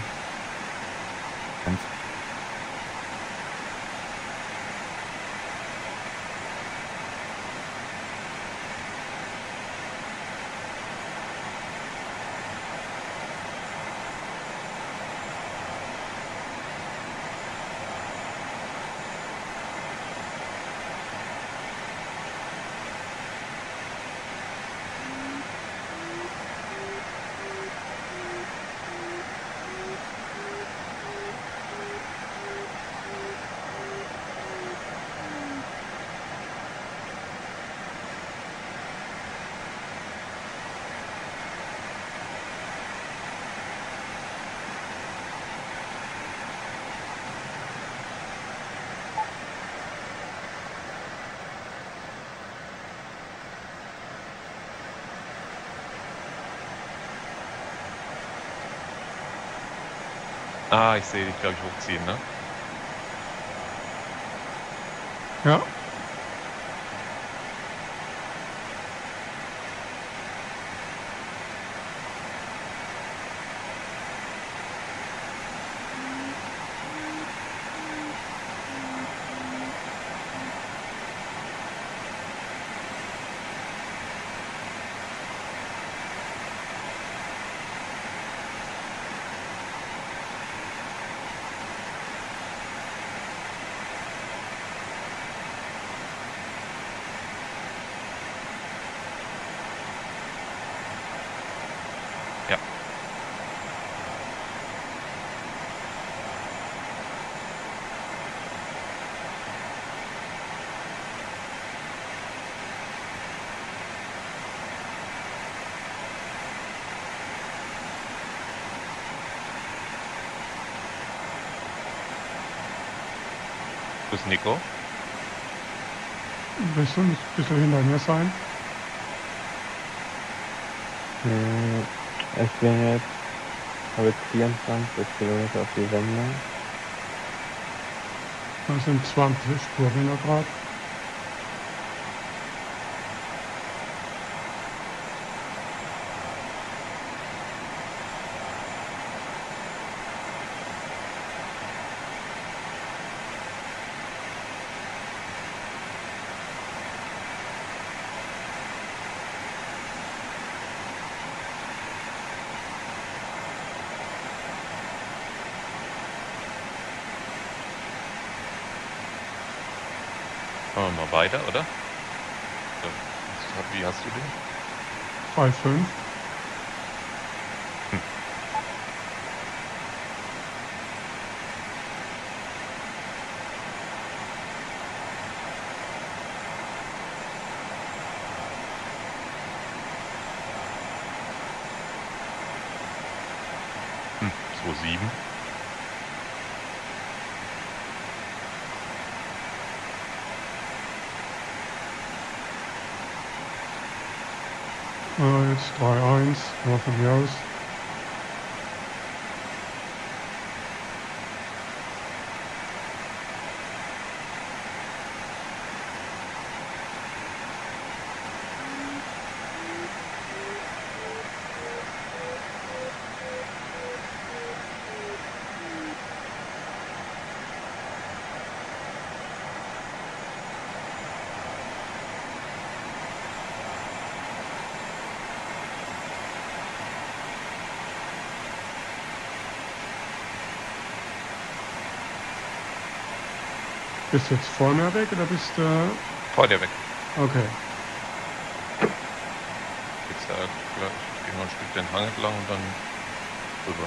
Ah, ich sehe dich, glaube ich, hochziehen, ne?
Ja.
Ja. Das ist Nico.
Willst du ein bisschen hinter mir sein?
Hm, ich bin jetzt, habe jetzt vierundzwanzig Kilometer auf die Sendung.
Das sind zwanzig Spurringer Grad.
Machen wir mal weiter, oder? So, wie hast du den?
drei Komma fünf.
Hm, zwei Komma sieben.
Äh, jetzt drei Komma eins. Ja, von mir aus. Bist du jetzt vor mir weg oder bist du...
Vor dir weg.
Okay.
Jetzt da gleich gehen wir ein Stück den Hang entlang und dann rüber.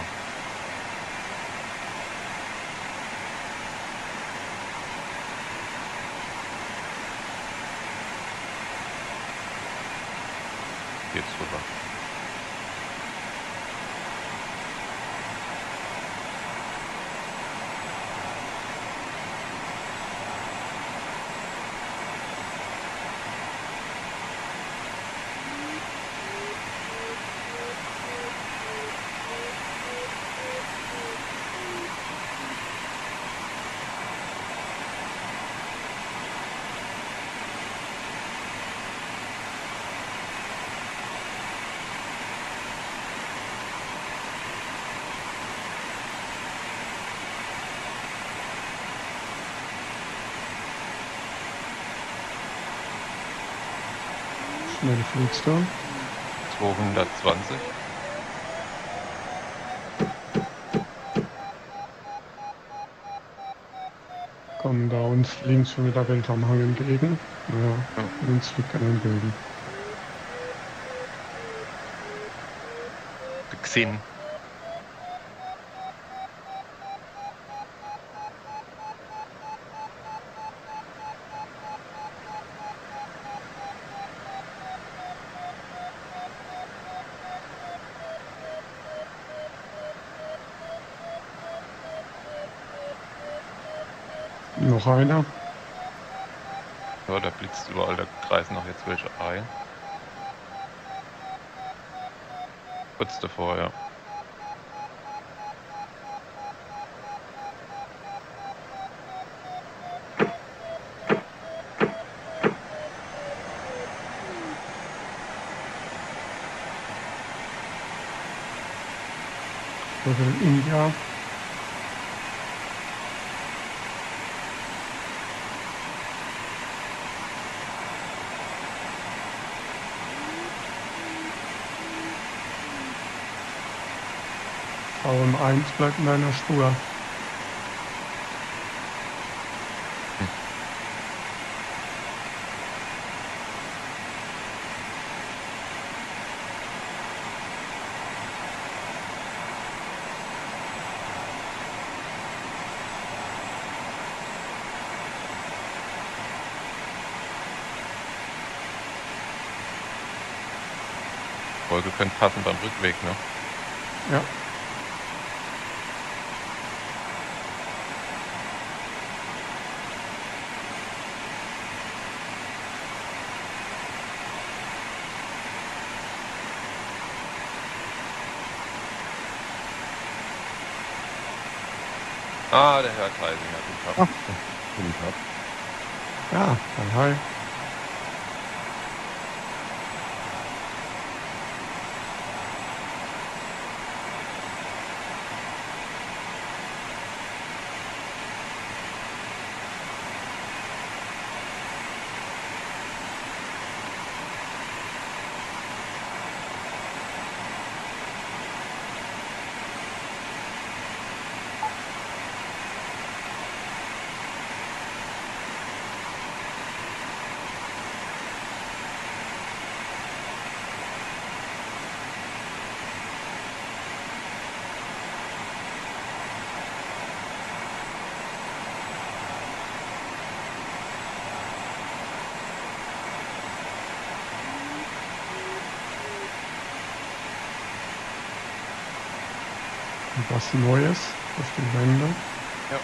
Jetzt rüber.
Schnell fliegst du.
zweihundertzwanzig.
Kommen da uns links schon wieder Welt am Hang entgegen. Ja,
Ja.
uns fliegt kein Bilden.
Xin.
Noch einer.
Ja, da blitzt überall, da kreisen noch jetzt welche ein. Kurz davor, ja.
Little India. V M eins bleibt in deiner Spur.
Folge könnte passen beim Rückweg, ne?
Ja.
Ah, der hört Heisinger. Guten Tag.
Guten Tag.
Ja, dann hi. Und was Neues auf dem Wände.
Ja.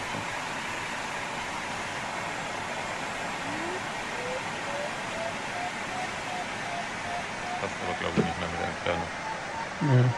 Passt aber, glaube ich, nicht mehr mit der Entfernung.
Nee.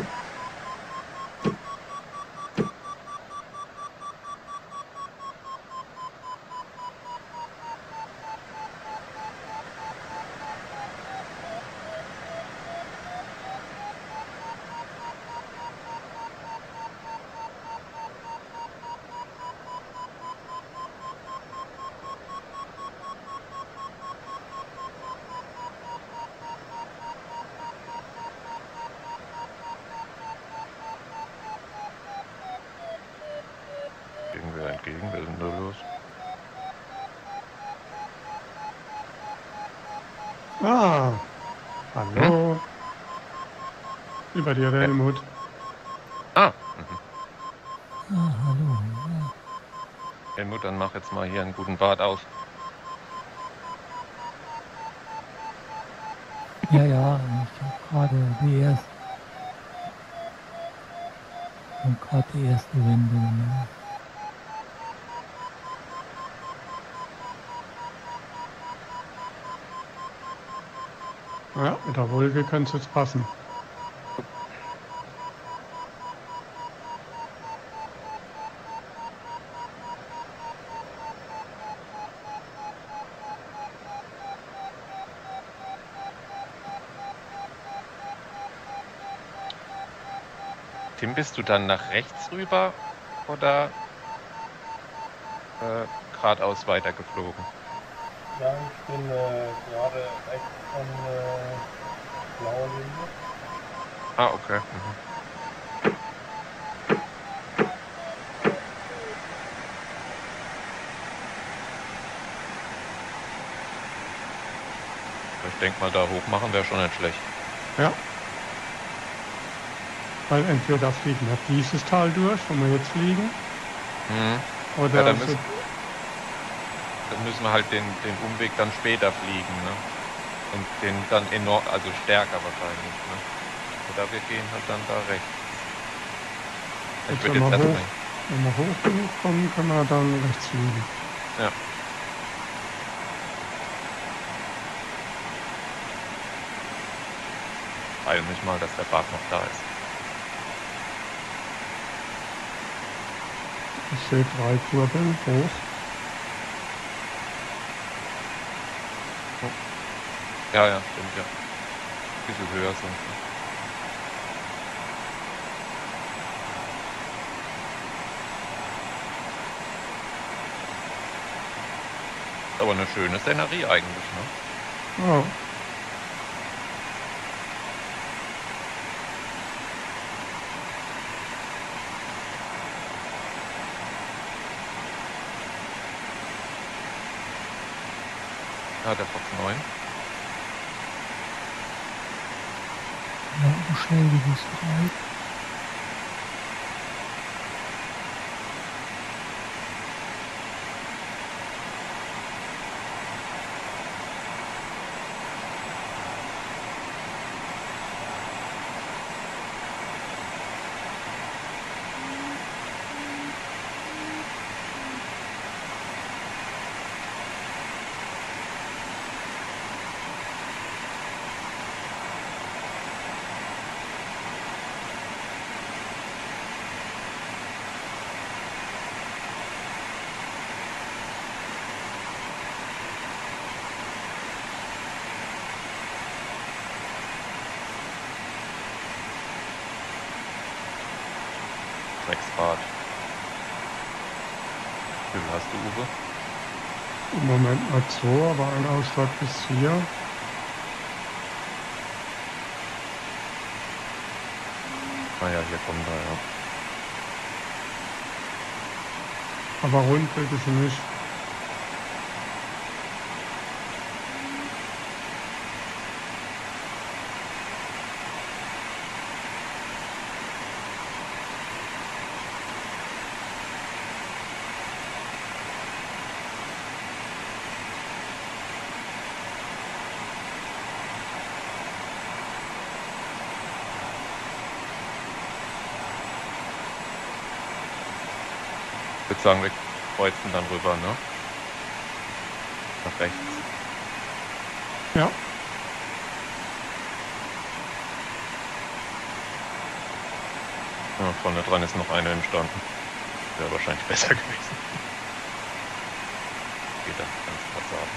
Gehen wir entgegen, wir sind nur los.
Ah, hallo. Über dir, der Helmut.
Ah, mhm.
Ah, hallo. Ja.
Helmut, dann mach jetzt mal hier einen guten Bart auf.
Ja, ja, ich habe gerade die erste, und gerade die erste Wende gemacht.
Ja, mit der Wolke könnte es jetzt passen.
Tim, bist du dann nach rechts rüber oder äh, geradeaus weitergeflogen?
Ja, ich bin äh, gerade rechts von äh, blauer Linie.
Ah, okay. Mhm. Ich denke mal, da hoch machen wäre schon nicht schlecht.
Ja. Weil entweder fliegen wir dieses Tal durch, wo wir jetzt fliegen,
Mhm.
oder
Ja, dann
so-
müssen, dann müssen wir halt den, den Umweg dann später fliegen, ne? Und den dann enorm, also stärker wahrscheinlich, ne? Oder wir gehen halt dann da rechts. Ich
Jetzt,
würde
wenn
jetzt
wir
erstmal.
hoch- wenn wir hoch genug kommen, können wir dann rechts fliegen.
Ja. Beeil mich mal, dass der Bart noch da ist.
Ich sehe drei Kurbeln hoch.
Ja, ja, stimmt, ja. Ein bisschen höher sonst. Ne? Aber eine schöne Szenerie eigentlich, ne?
Ja.
Ja, der Fox neun.
Ja, so schnell wie das drei.
Drecksbad. Wie viel hast du, Uwe?
Im Moment mal zwei, aber ein Ausschlag bis vier.
Ah ja, hier kommt er, ja.
Aber rund kriege ich sie nicht.
Ich würde sagen, wir kreuzen dann rüber, ne? Nach rechts.
Ja.
Ja, vorne dran ist noch eine entstanden. Wäre wahrscheinlich besser gewesen. Geht das ganz klar sagen.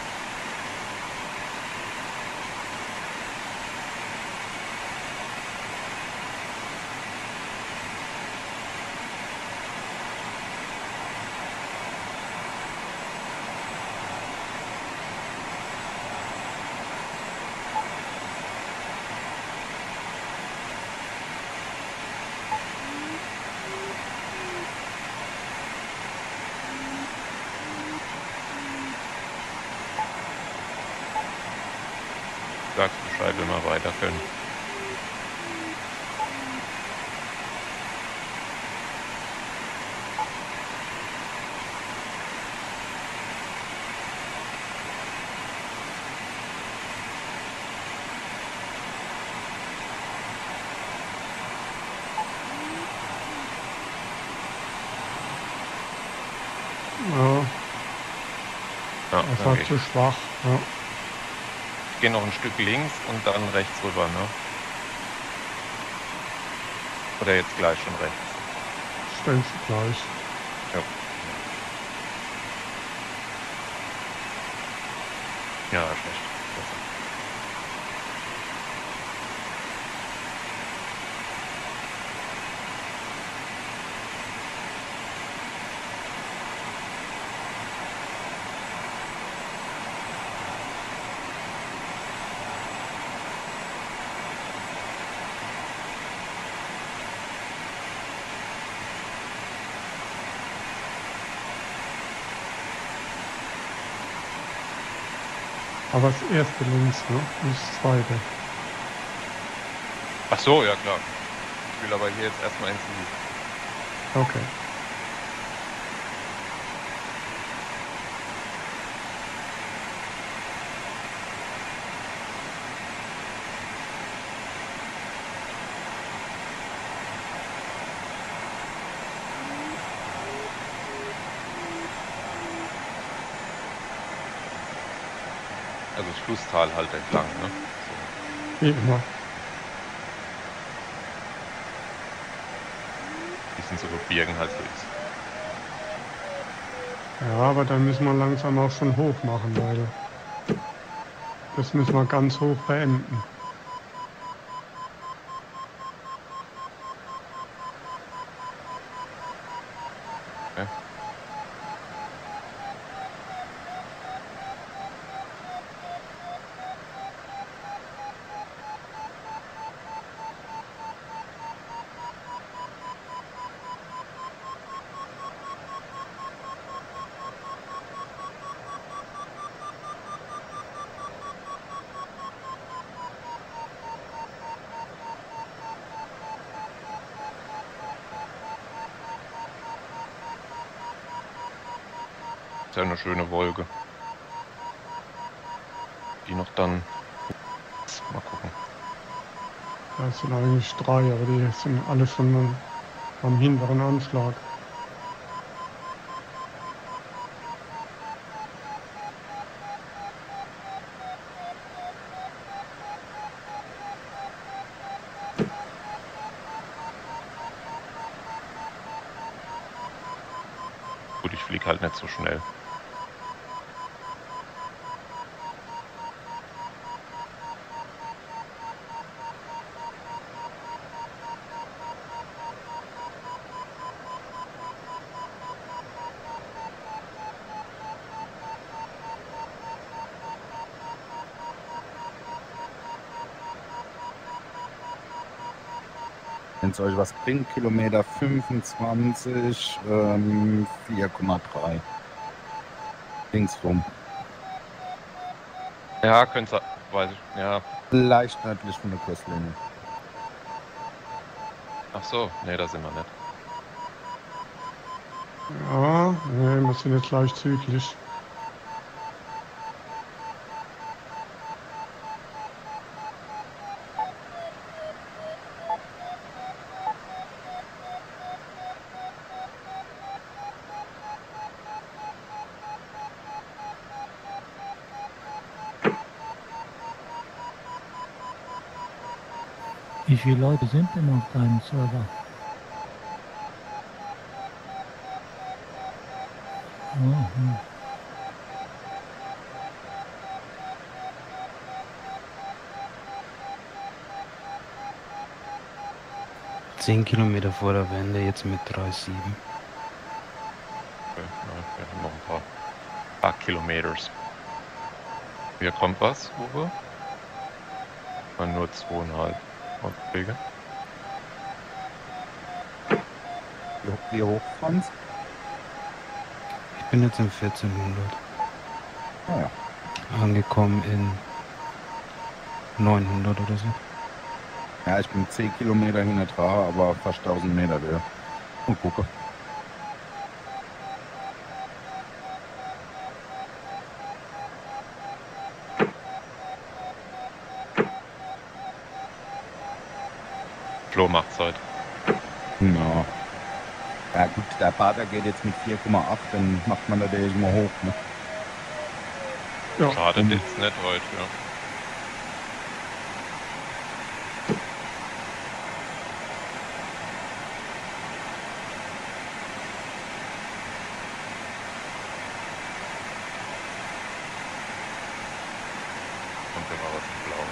Sagst Bescheid, wenn wir weiter können.
Ja,
Ja,
das
dann
war
geh ich.
zu schwach. Ja.
Ich gehe noch ein Stück links und dann rechts rüber, ne? Oder jetzt gleich schon rechts.
Das denkst du gleich.
Ja. Ja, schlecht. Besser.
Aber das erste links, ne? Nicht das zweite.
Ach so, ja klar. Ich will aber hier jetzt erstmal ins Lied.
Okay.
Also das Flusstal halt entlang, ne?
Wie immer.
Wie es in so Gebirgen halt so ist.
Ja, aber dann müssen wir langsam auch schon hoch machen, weil das müssen wir ganz hoch beenden.
Okay. Ist ja eine schöne Wolke. Die noch dann... Mal gucken.
Das sind eigentlich drei, aber die sind alle schon am hinteren Anschlag.
Gut, ich fliege halt nicht so schnell.
Wenn es euch was bringt, Kilometer fünfundzwanzig, ähm, vier Komma drei. Links rum.
Ja, könnte weiß ich. Ja.
Leicht nördlich von der Kustlinie.
Ach so, nee, da sind wir nicht.
Ja, nee, wir sind jetzt leicht südlich.
Wie viele Leute sind denn auf deinem Server? Oh, hm.
Zehn Kilometer vor der Wende, jetzt mit drei Komma sieben.
Okay, na, wir haben noch ein paar, paar Kilometers. Hier kommt was, Uwe? War nur zweieinhalb Wege.
Wie hoch fand's?
Ich bin jetzt im vierzehnhundert.
Ah ja.
Angekommen in neunhundert oder so.
Ja, ich bin zehn Kilometer hinter dran, aber fast tausend Meter der. Und gucke.
Flo macht Zeit.
Ja. Ja gut, der Bader geht jetzt mit vier Komma acht, dann macht man natürlich mal hoch, ne?
Ja,
Schadet jetzt nicht heute, ja. Kommt immer was im Blauen.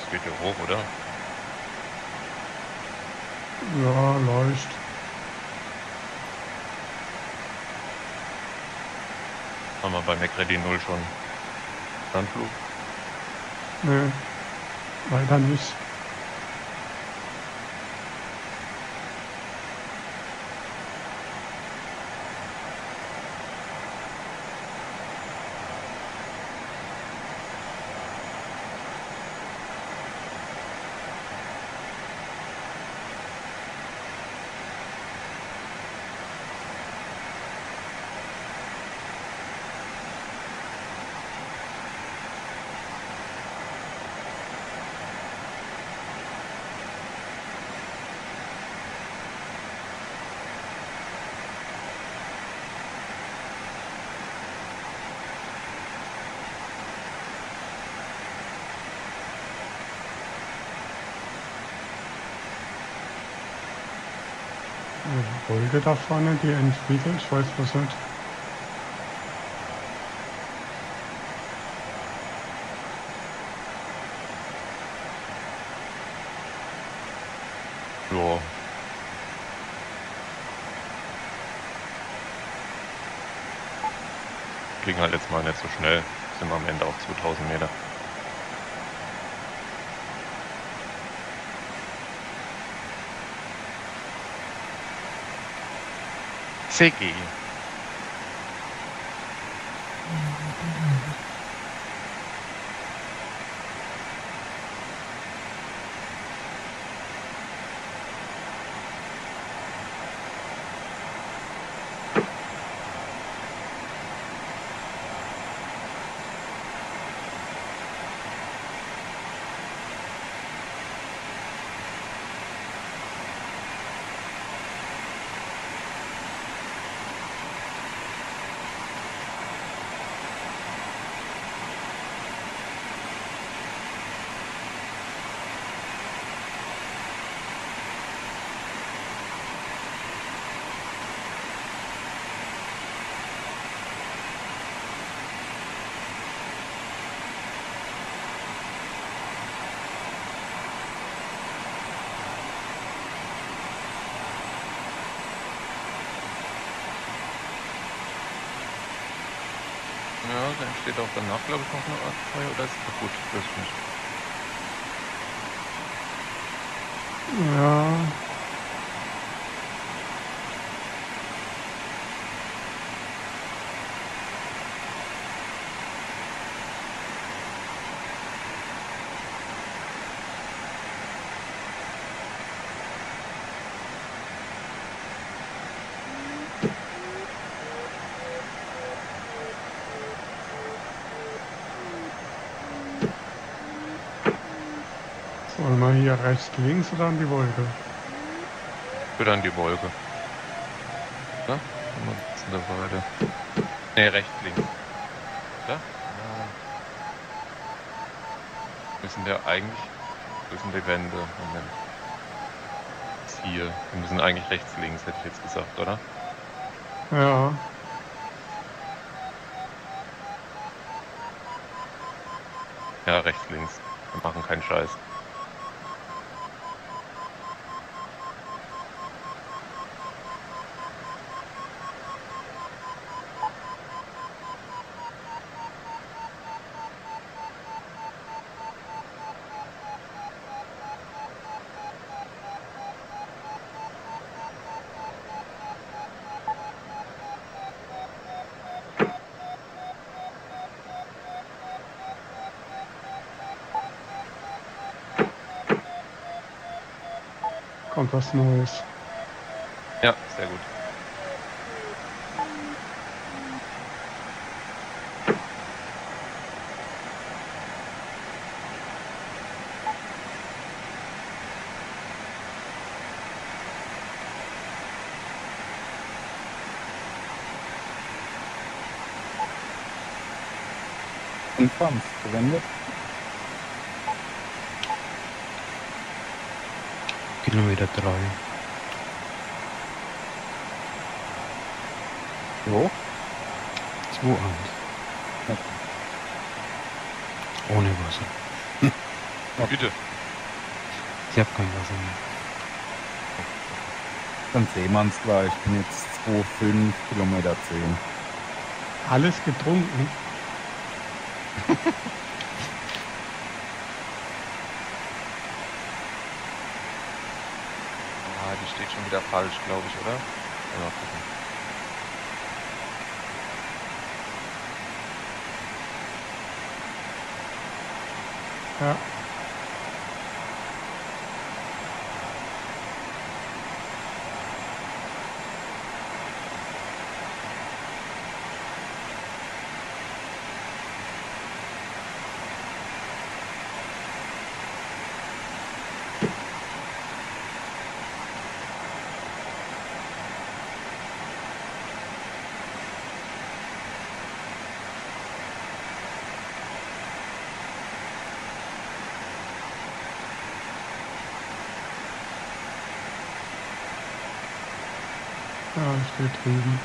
Geht ja hoch, oder?
Ja, leicht.
Haben wir bei McReady null schon Landflug?
Nee, leider nicht. Die Wolke da vorne, die entwickelt, ich weiß was nicht.
Ja. Ging halt jetzt mal nicht so schnell. Sind wir am Ende auf zweitausend Meter. C G. Ja, da entsteht auch danach, glaube ich, noch eine Art Feuer oder ist es kaputt? Ich weiß nicht.
Ja, sollen wir hier rechts, links oder an die Wolke?
Oder an die Wolke. Ja? Wir sitzen da beide. Ne, rechts, links. Ja? Ja. Müssen wir eigentlich. Müssen die Wände. Moment. Ist hier. Wir müssen eigentlich rechts, links, hätte ich jetzt gesagt, oder?
Ja,
Ja, rechts, links. Wir machen keinen Scheiß.
kommt was Neues.
Ja, sehr gut.
Und Franz verwendet.
Kilometer drei.
So.
zwei eins. Ohne Wasser.
Bitte.
Ich habe kein Wasser mehr.
Dann sehen wir uns gleich. Ich bin jetzt zwei Komma fünf Kilometer zehn.
Alles getrunken.
Ah, die steht schon wieder falsch, glaube ich, oder? Mal gucken.
Ja. Ja, ich stehe drüben.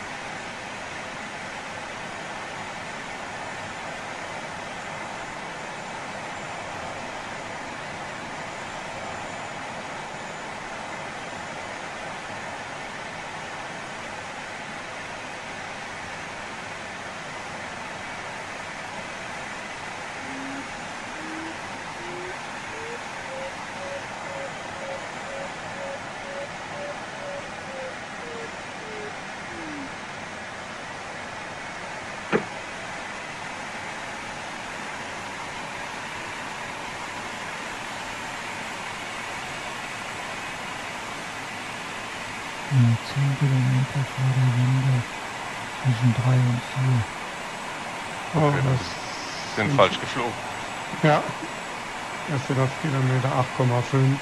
Ja, zehn Kilometer vor der Wende zwischen drei und vier.
Oh,
Okay,
das
Sind falsch geflogen.
Ja. Erst wieder auf Kilometer acht Komma fünf.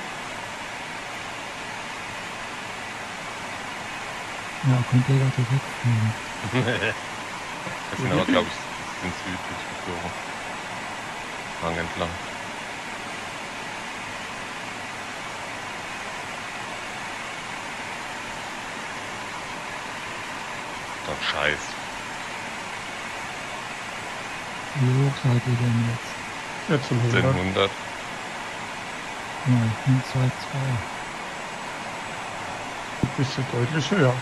Ja, könnt ihr da direkt fliegen.
Das sind aber, glaube ich, sind südlich geflogen. Hang entlang. Doch Scheiß.
Wie hoch seid ihr denn jetzt?
vierzehnhundert.
zehnhundert.
Ja, ich bin zwei Komma zwei.
Bist du deutlich höher.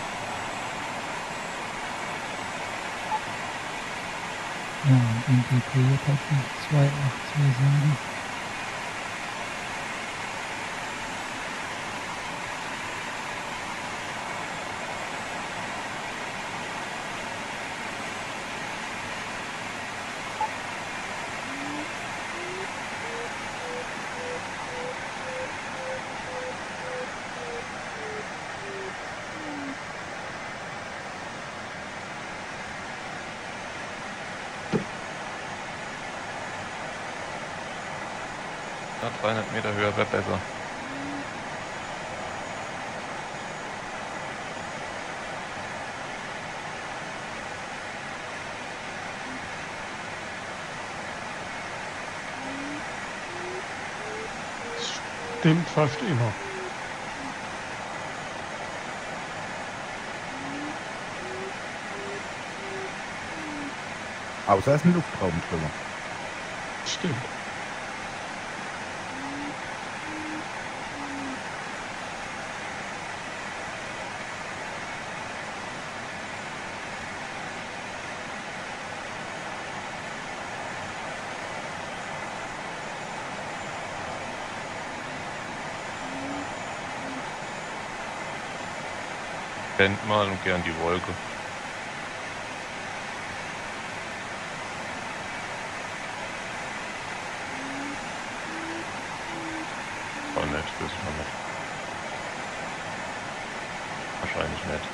Ja, integriert hat ich zwei Komma acht zwei sieben.
Ja, dreihundert Meter höher wäre besser.
Stimmt fast immer.
Außer es ist ein Luftraum drüber.
Stimmt.
Bend mal und gern die Wolke. War nett, das war nett. Wahrscheinlich nett.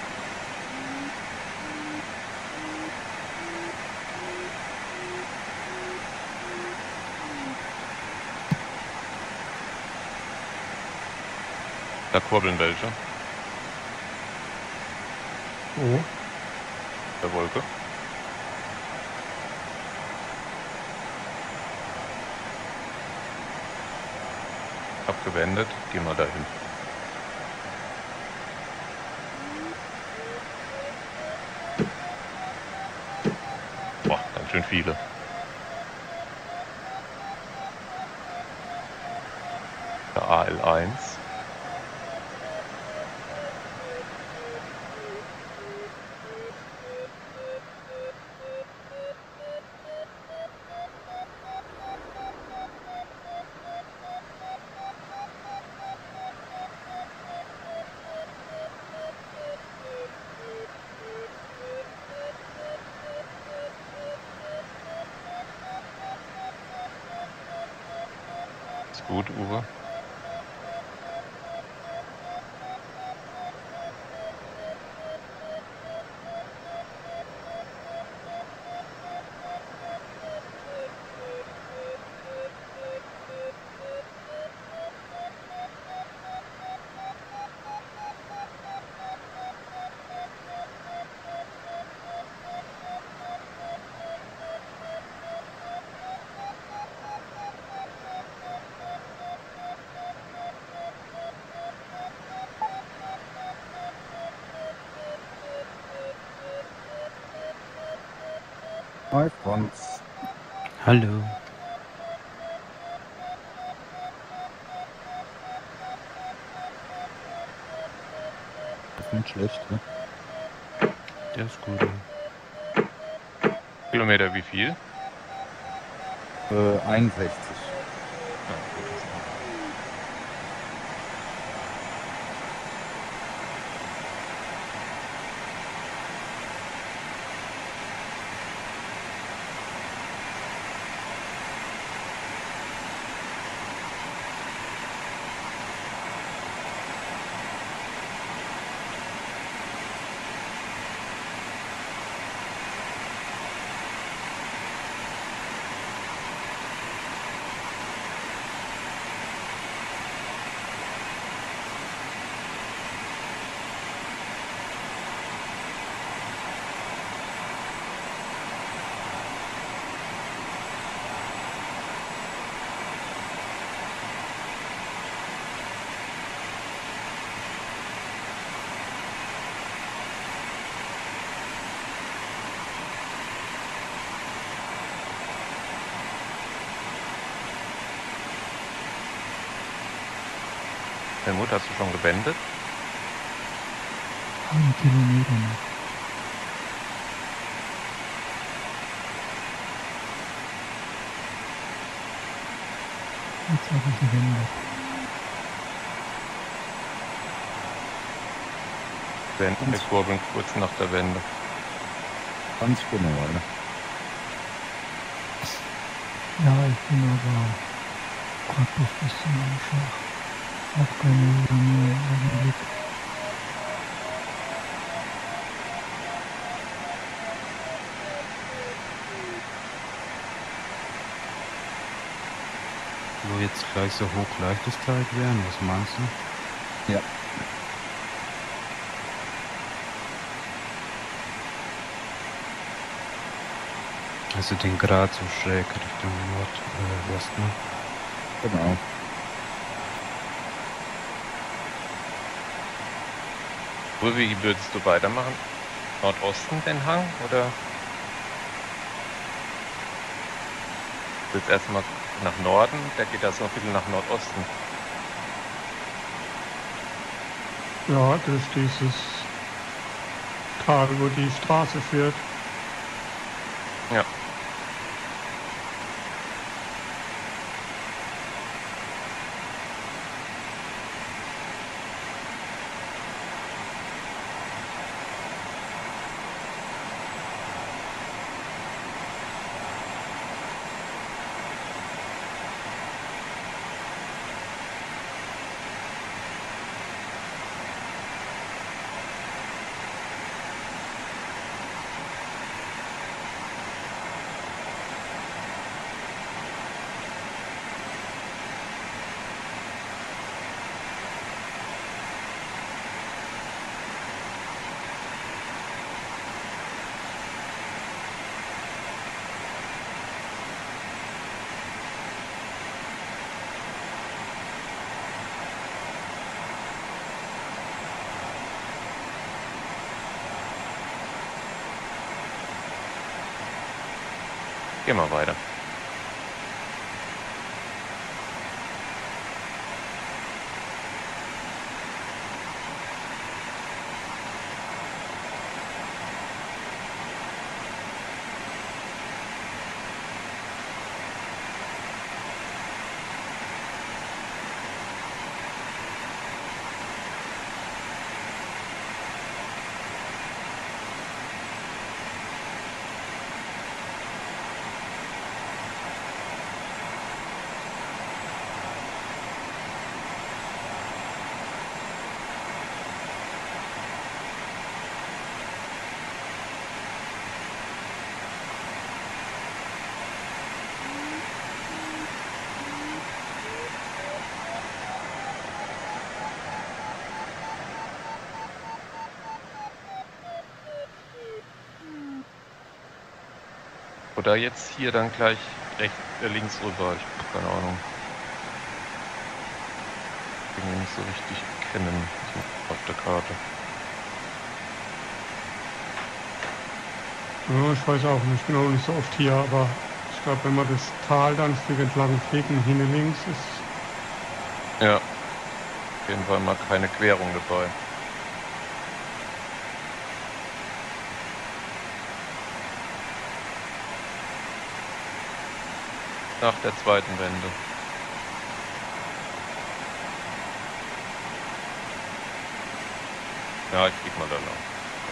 Da kurbeln welche.
Oh.
Der Wolke. Abgewendet, geh mal dahin. Boah, ganz schön viele. A L eins. Ist gut, Uwe.
Hi, Franz.
Hallo.
Das ist nicht schlecht, ne?
Der ist gut.
Kilometer wie viel?
Äh, einundsechzig.
Ja, gut, das ist Helmut, hast du schon gewendet?
Einen Kilometer noch. Jetzt habe ich gewendet.
Wenden, wir kurbeln kurz nach der Wende.
Ganz genau, ne?
Ja, ich bin aber praktisch bis zum Anschlag. Auch keine Ruhe mehr im Augenblick.
Wo jetzt gleich so hoch Leichtigkeit wären, was meinst du?
Ja.
Also den Grad so schräg Richtung Nordwesten. Äh,
Genau.
Uwe, wie würdest du weitermachen? Nordosten den Hang oder? Jetzt erstmal nach Norden, der geht also noch ein bisschen nach Nordosten.
Ja, durch dieses Tal, wo die Straße führt.
Ja. Gehen wir weiter. Oder jetzt hier dann gleich rechts, äh, links rüber. Ich hab keine Ahnung. Ich kann ihn nicht so richtig erkennen auf der Karte.
Ja, ich weiß auch nicht, ich bin auch nicht so oft hier, aber ich glaube, wenn man das Tal dann ein Stück entlang fliegt und hinten links ist.
Ja. Auf jeden Fall mal keine Querung dabei. Nach der zweiten Wende. Ja, ich flieg mal da lang.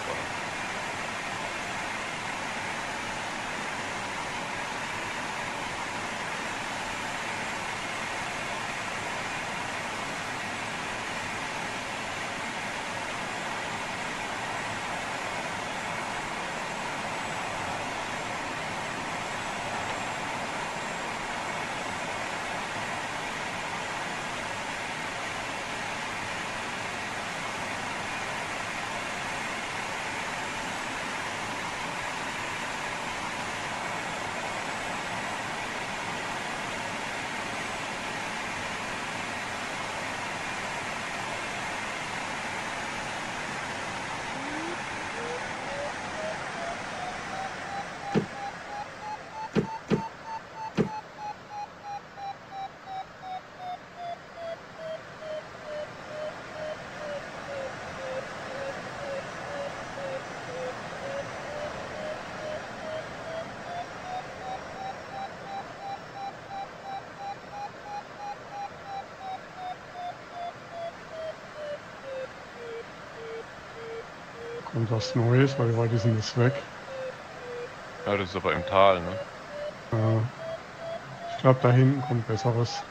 Kommt was Neues, weil heute sind es weg.
Ja, das ist aber im Tal, ne?
Ja. Ich glaube, da hinten kommt Besseres.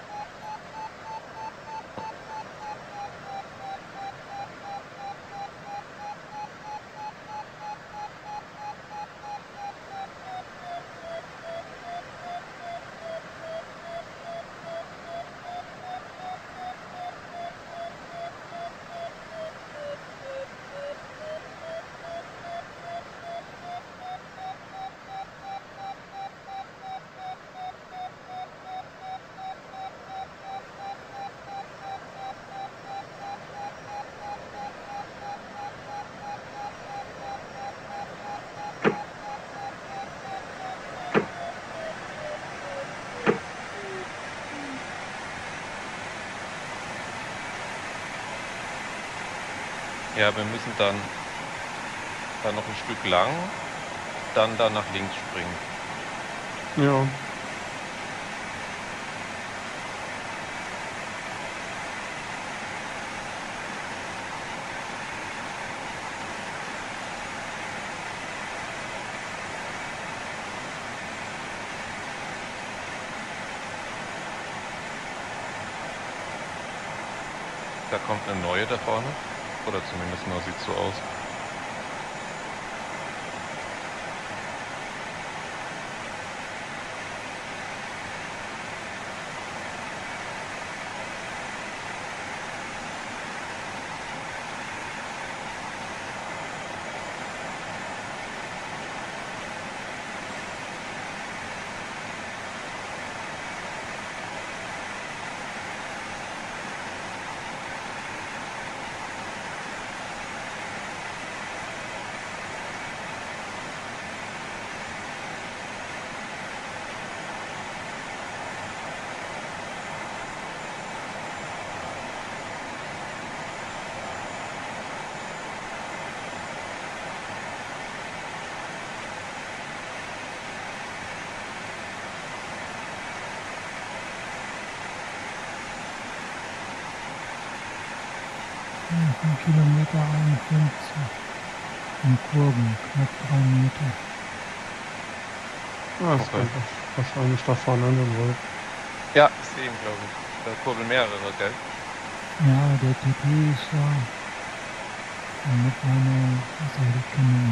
Ja, wir müssen dann, dann noch ein Stück lang, dann da nach links springen.
Ja.
Da kommt eine neue da vorne. Oder zumindest mal sieht so aus.
Ein Kilometer einundfünfzig. In Kurven, knapp drei Meter.
Ah, das
Okay.
kommt wahrscheinlich da vorne an den Wolken.
Ja, ich sehe ihn, glaube ich. Da kurbeln mehrere, gell?
Ja, der T P ist da. Und mit meiner Seilkennung.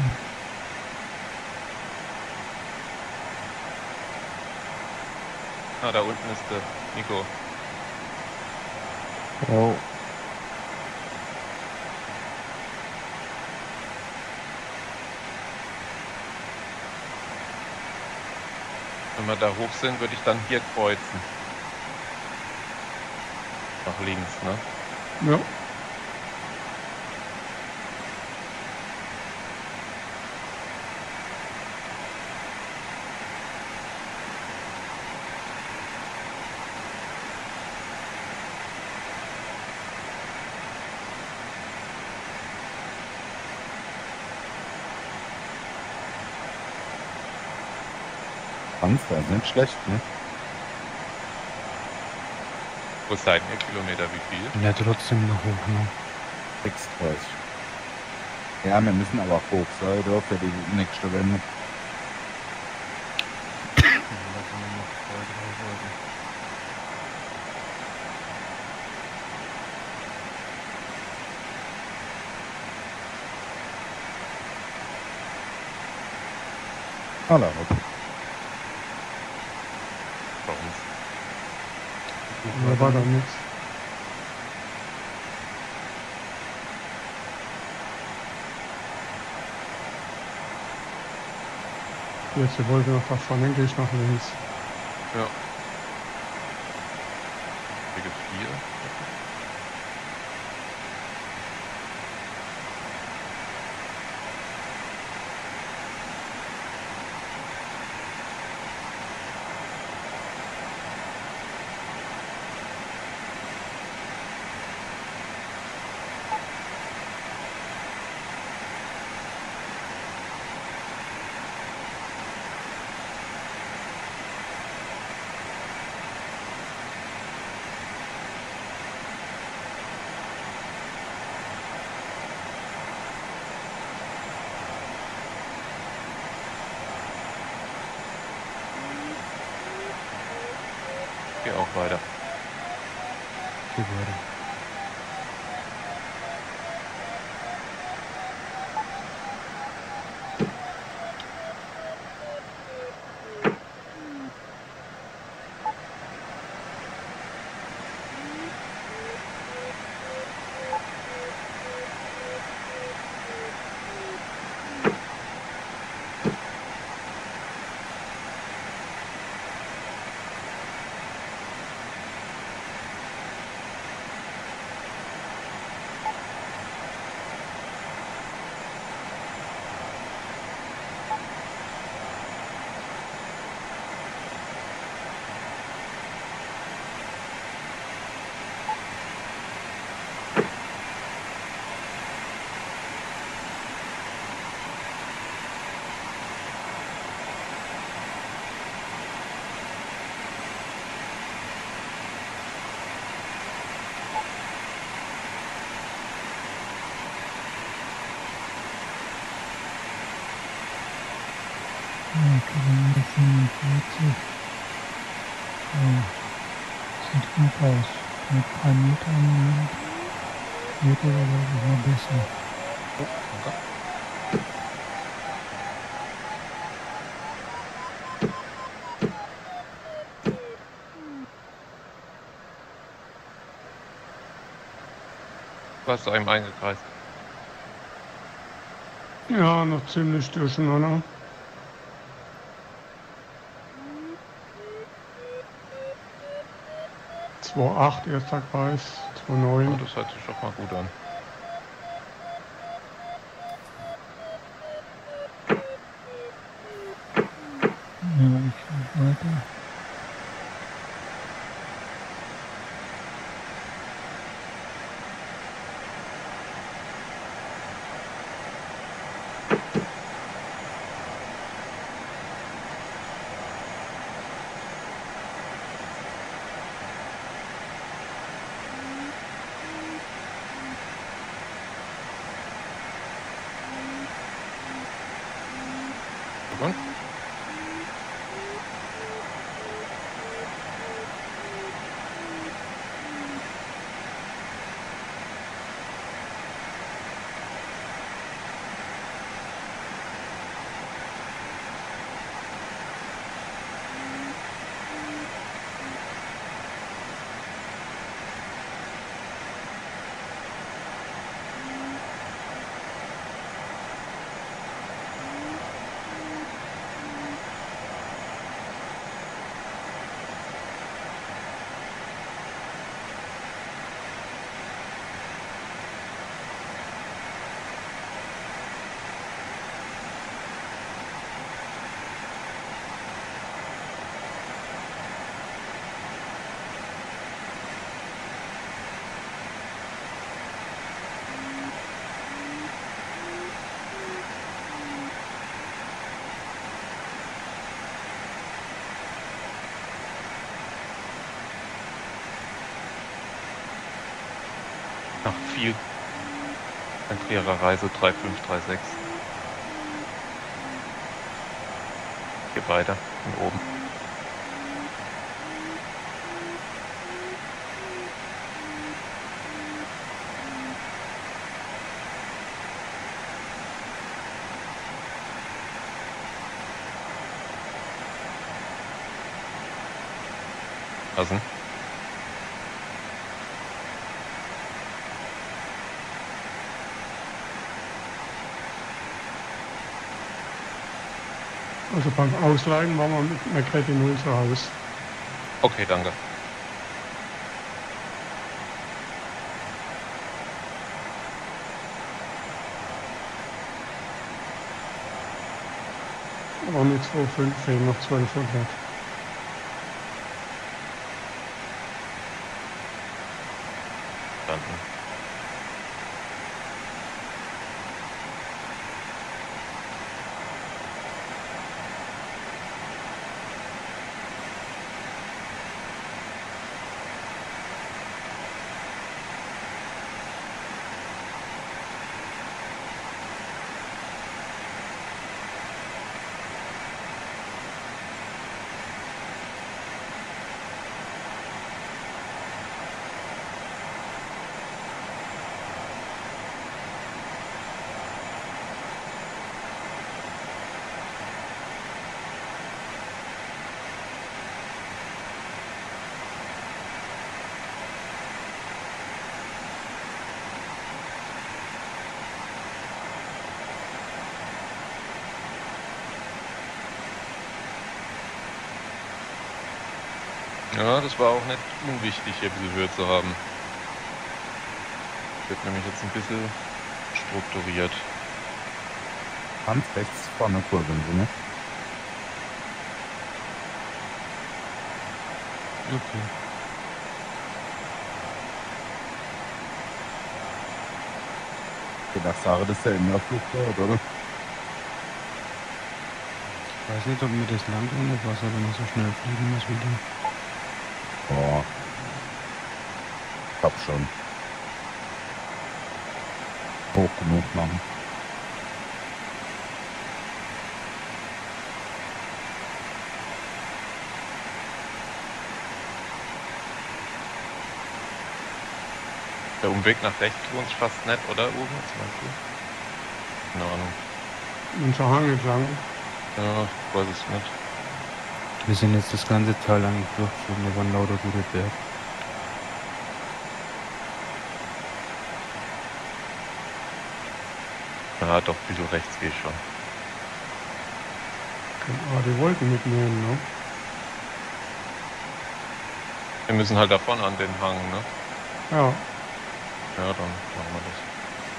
Ah, da unten ist der Nico.
Jo.
Wenn wir da hoch sind, würde ich dann hier kreuzen. Nach links, ne?
Ja.
Panzer, nicht schlecht, ne?
Wo seid ihr? Kilometer wie viel?
Ja, trotzdem noch hoch, ne?
sechsunddreißig. Ja, wir müssen aber auch hoch sein, da für die nächste Wende. Hallo.
Bei uns.
Da war da nichts. Jetzt, wir wollten noch da vorne, gehe ich nach links.
Ja. Hier gibt's vier. Geh auch weiter.
Geh weiter.
Ja, Kilometer fünfundvierzig. Ja, sieht gut aus. Mit ein paar Metern wird er, glaube ich, mal besser.
Was ist einem eingekreist?
Ja, noch ziemlich durcheinander. zwei Komma acht erster Kreis, zwei Komma neun.
Oh, das hört sich doch mal gut an.
Ja, ich will weiter.
Und? Nach viel entleerer Reise drei fünf drei sechs. Hier weiter und oben. Lassen.
Also beim Ausleihen waren wir mit McCready null zu Hause.
Okay, danke.
Aber mit zwei Komma fünf fehlen noch zwölfhundert.
Verstanden. Ja, das war auch nicht unwichtig, hier ein bisschen Höhe zu haben. Wird nämlich jetzt ein bisschen strukturiert.
Ganz rechts vorne kurbeln Sie, ne?
Okay.
Ich dachte, Sache, das ist ja immer Flugzeug, oder?
Ich weiß nicht, ob mir das Land ohne Wasser, wenn ich so schnell fliegen muss wie die.
Boah. Ich hab schon. Hoch genug machen.
Der Umweg nach rechts lohnt sich fast nicht, oder, Uwe? Was meinst du? Keine Ahnung.
Unser Hang entlang.
Ja, ich weiß es nicht.
Wir sind jetzt das ganze Teil eigentlich durchgezogen, da waren lauter gute Berge.
Ja, doch, ein bisschen rechts gehe ich schon.
Können aber die Wolken mitnehmen, ne?
Wir müssen halt davon an den Hang, ne?
Ja.
Ja, dann machen wir das.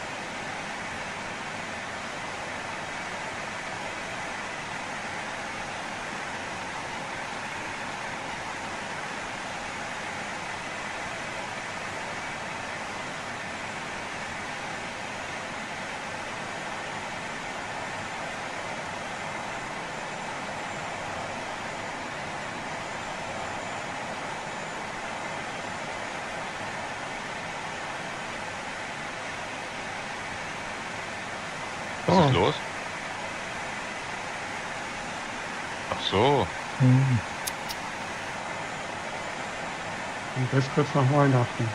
Was
Oh.
ist los? Ach so.
Hm. Und das kurz nach Weihnachten.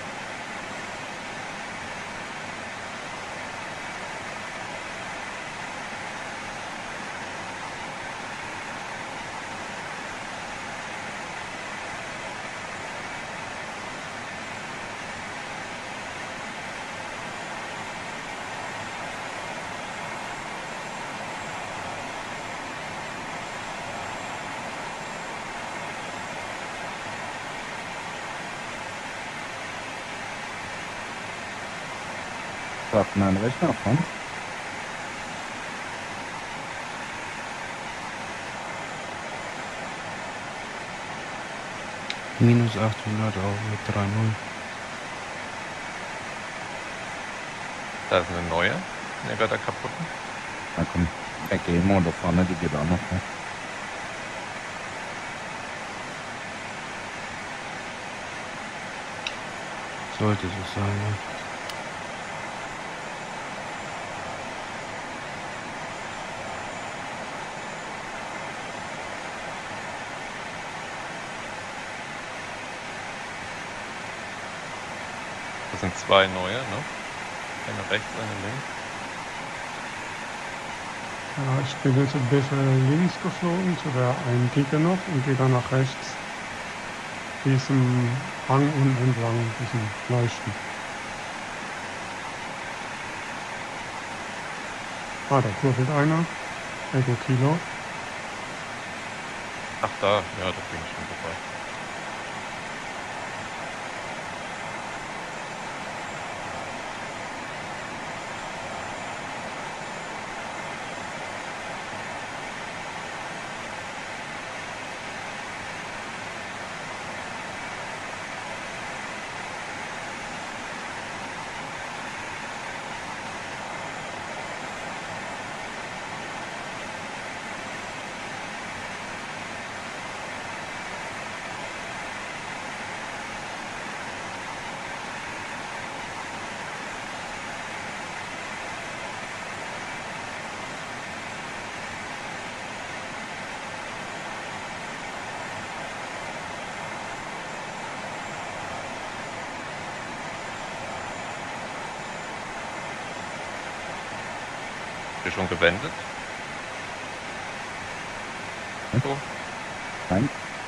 Sagt mein Rechner von.
Minus achthundert auch mit drei null.
Da ist eine neue. Ne, wird der kaputten.
Na komm, weggehen wir da vorne, die geht auch noch. Ne?
Sollte so sein, ja.
sind zwei neue, ne? Eine rechts, eine links.
Ja, ich bin jetzt ein bisschen links geflogen, zu der einen Dicke noch und gehe dann nach rechts diesem Hang unten entlang, diesen Leuchten. Ah, da kurbelt einer. Echo Kilo.
Ach da, ja, da bin ich schon vorbei. Habt ihr schon gewendet? So.
Nein.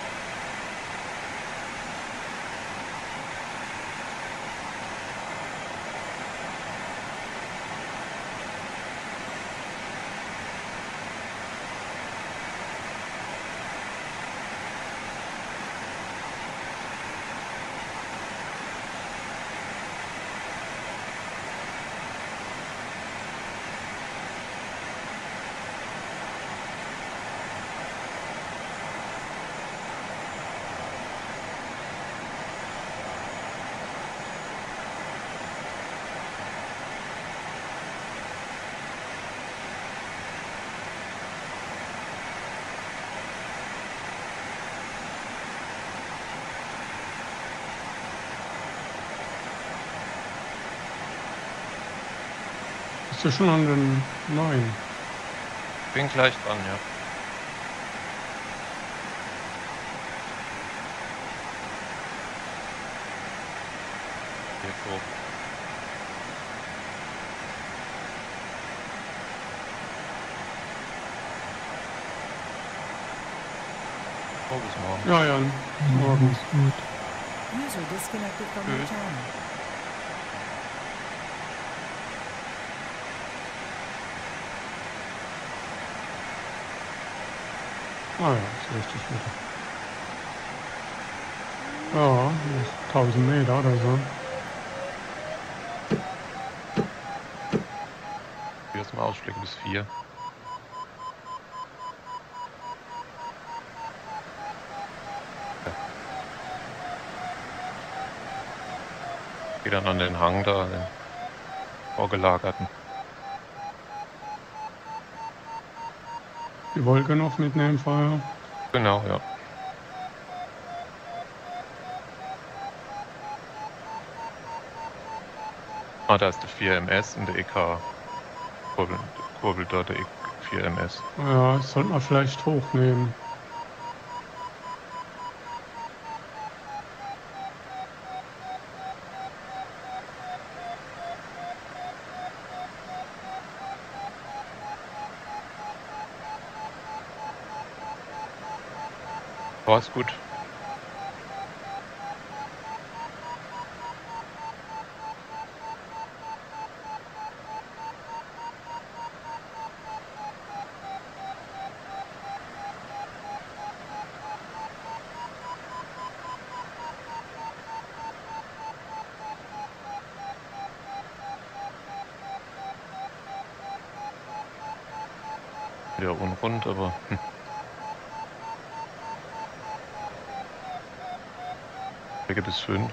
Bist du schon an den neuen?
Bin gleich dran, ja. Jetzt hoch. Oh, bis morgen.
Ja, Jan. Morgen.
Ist gut.
User disconnected from your
Tschüss.
channel.
Ah ja, ist richtig wieder. Ja, tausend Meter oder so.
Erstmal Ausschläge bis vier. Geh dann an den Hang da, den vorgelagerten.
Die Wolke noch mitnehmen vorher.
Genau, ja. Ah, da ist der vier M S und der E K. Kurbel, kurbelt dort der vier M S.
Ja, das sollte man vielleicht hochnehmen.
War ist gut. Wieder unrund, aber hm. Wege bis fünf.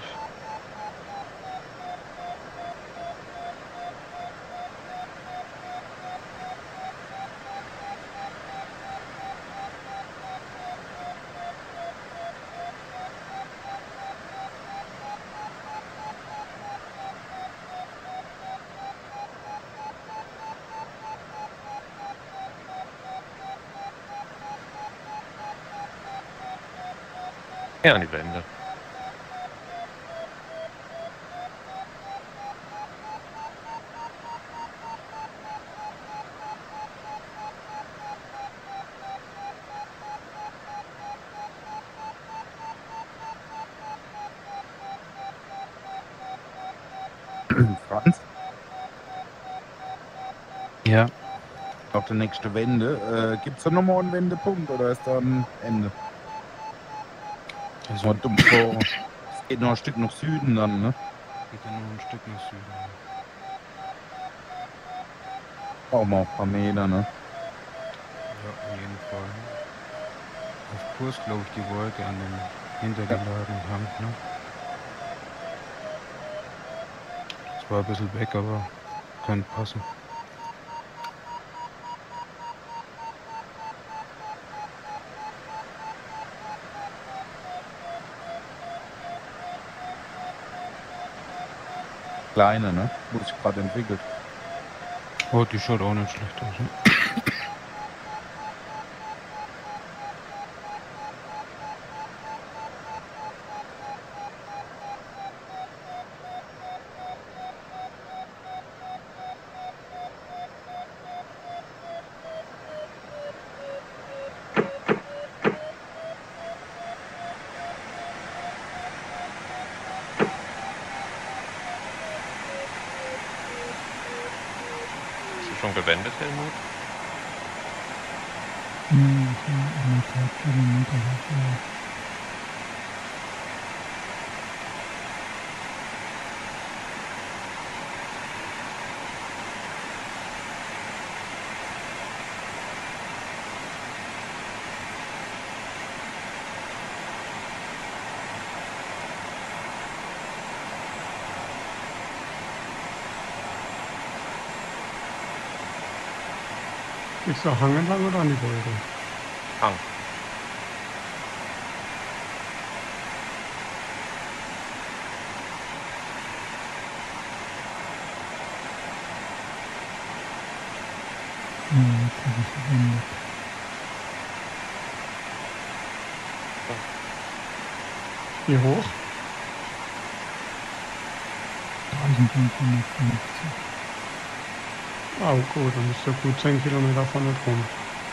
Ja, an die Wände.
Franz,
Ja,
auf der nächsten Wende. Äh, Gibt es da nochmal einen Wendepunkt oder ist da ein Ende?
also
Und um, so, es geht noch ein Stück nach Süden dann, ne?
geht ja noch ein Stück nach Süden.
Auch mal ein paar Meter, ne?
Ja, auf jeden Fall. Auf Kurs, glaube ich, die Wolke an dem hintergeladenen Hang, ne? Es war ein bisschen weg, aber könnte passen.
Kleine, ne? Wurde sich gerade entwickelt.
Oh, die schaut auch nicht schlecht aus. Ne?
Hast du schon gewendet, Helmut?
Nee, ich bin anderthalb Kilometer hoch.
Ich sag Hang entlang oder an die Wolke?
Hang.
Ja, jetzt habe ich gewendet.
Wie hoch?
eintausendfünfhundertfünfzig.
Ah, gut, dann bist du gut zehn Kilometer vorne drum.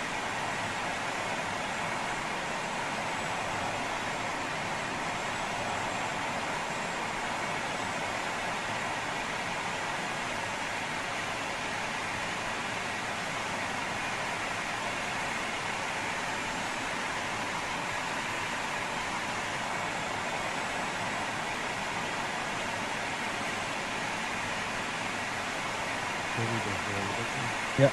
Ja.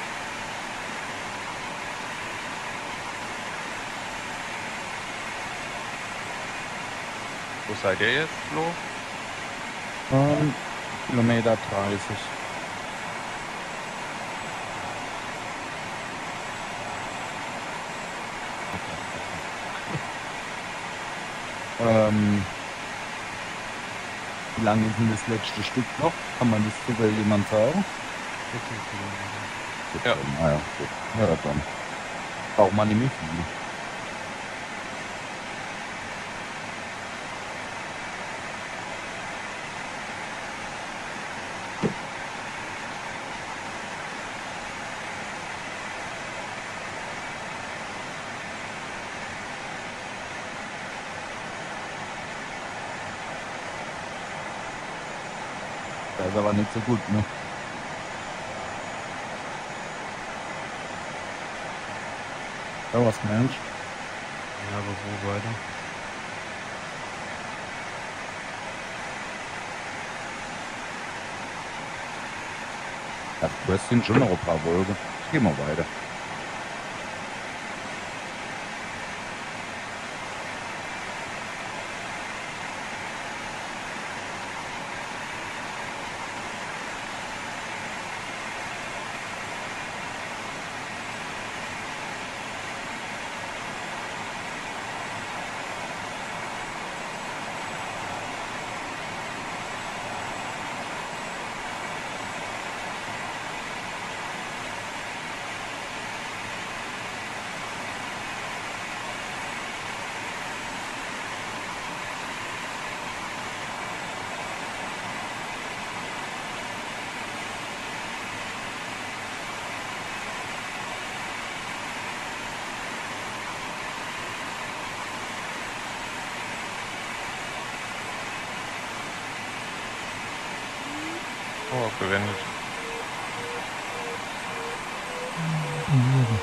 Wo seid ihr jetzt, Flo?
Ähm, Kilometer dreißig. ähm, wie lang ist denn das letzte Stück noch? Kann man das sogar jemand sagen?
vierzehn Kilometer.
Ja.
Ah ja, gut. Ja, dann braucht man nicht mehr viel. Das ist aber nicht so gut, ne? Ja, was meinst du?
Ja, aber wo weiter?
Ja, du hast sind schon noch ein paar Wolken. Ich geh mal weiter.
verwendet.
Niere.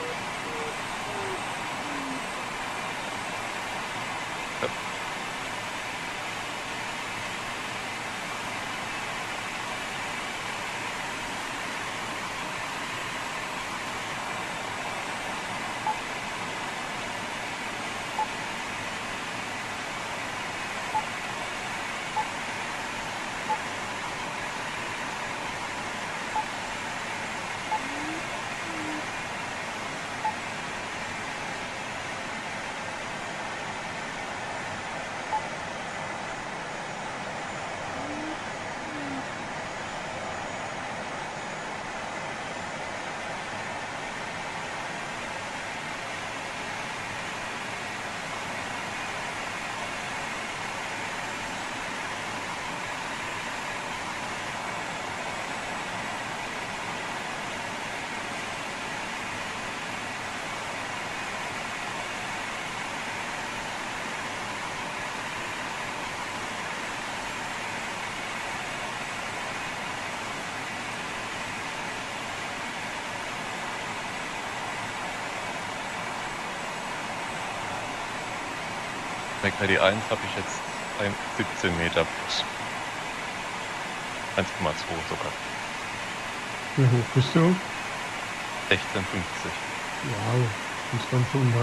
McReady eins habe ich jetzt ein siebzehn Meter plus. eins Komma zwei sogar.
Wie hoch bist du?
sechzehn fünfzig.
Wow, und fünfhundert.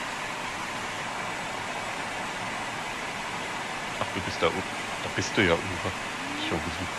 Ach, du bist da oben. Da bist du ja über. Schon gesucht.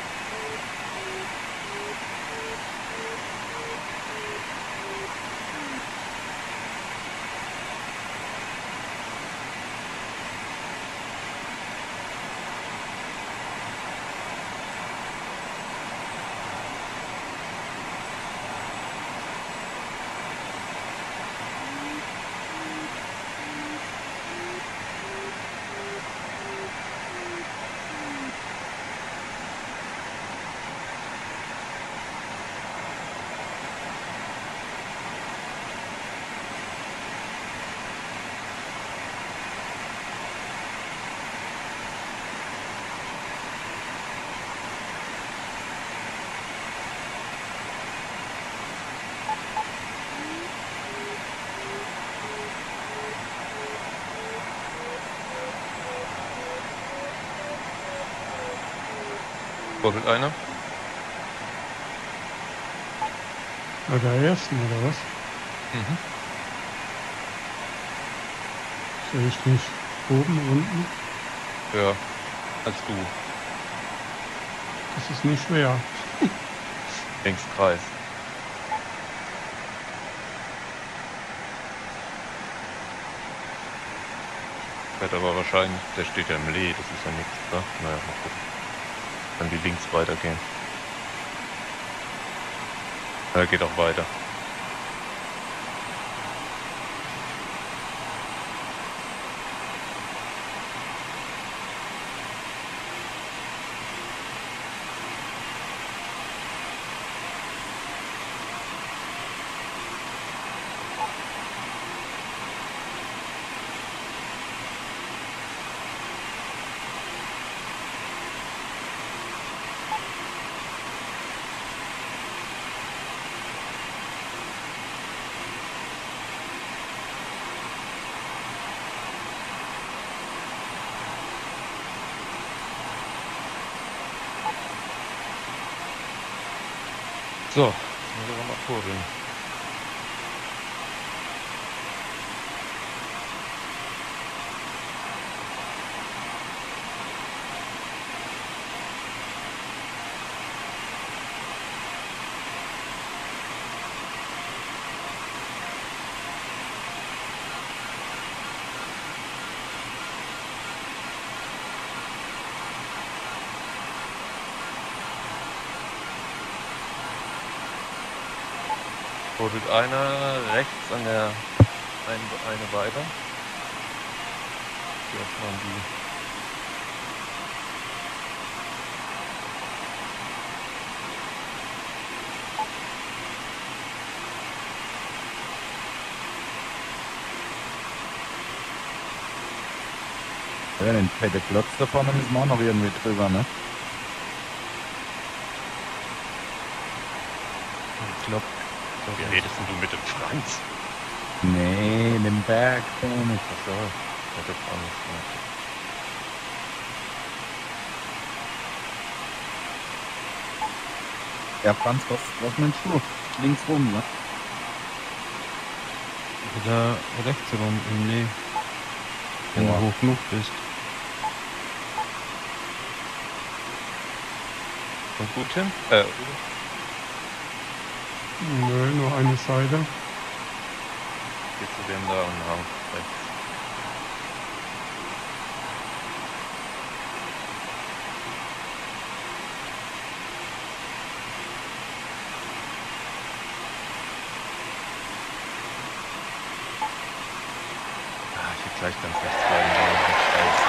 Vorbild einer.
Bei der ersten, oder was?
Mhm.
Sehe ich nicht. Oben, unten?
Ja, als du.
Das ist nicht schwer.
Links Kreis. Wird aber wahrscheinlich, der steht ja im Lee, das ist ja nichts, ne? Naja, mal gucken. Dann die links weitergehen. Ja, geht auch weiter. So, jetzt muss ich aber mal kurbeln. Vorbild einer rechts an der einen, eine weiter. Hier erstmal an die.
Ja, den fette Klotz da vorne müssen wir auch noch irgendwie drüber, ne?
geklappt.
Wie redest denn du mit dem Franz?
Nee, den Berg.
Achso, mit dem Franz.
Ja, Franz, was, was meinst du? Links rum, ne?
Oder rechts rum, nee. Wenn
Ja.
du hoch genug bist.
Und gut, Tim? Äh,
Nö, nur eine Seite.
geh zu dem da und Hang rechts. Ah, ich hätte gleich ganz rechts rein. Scheiße.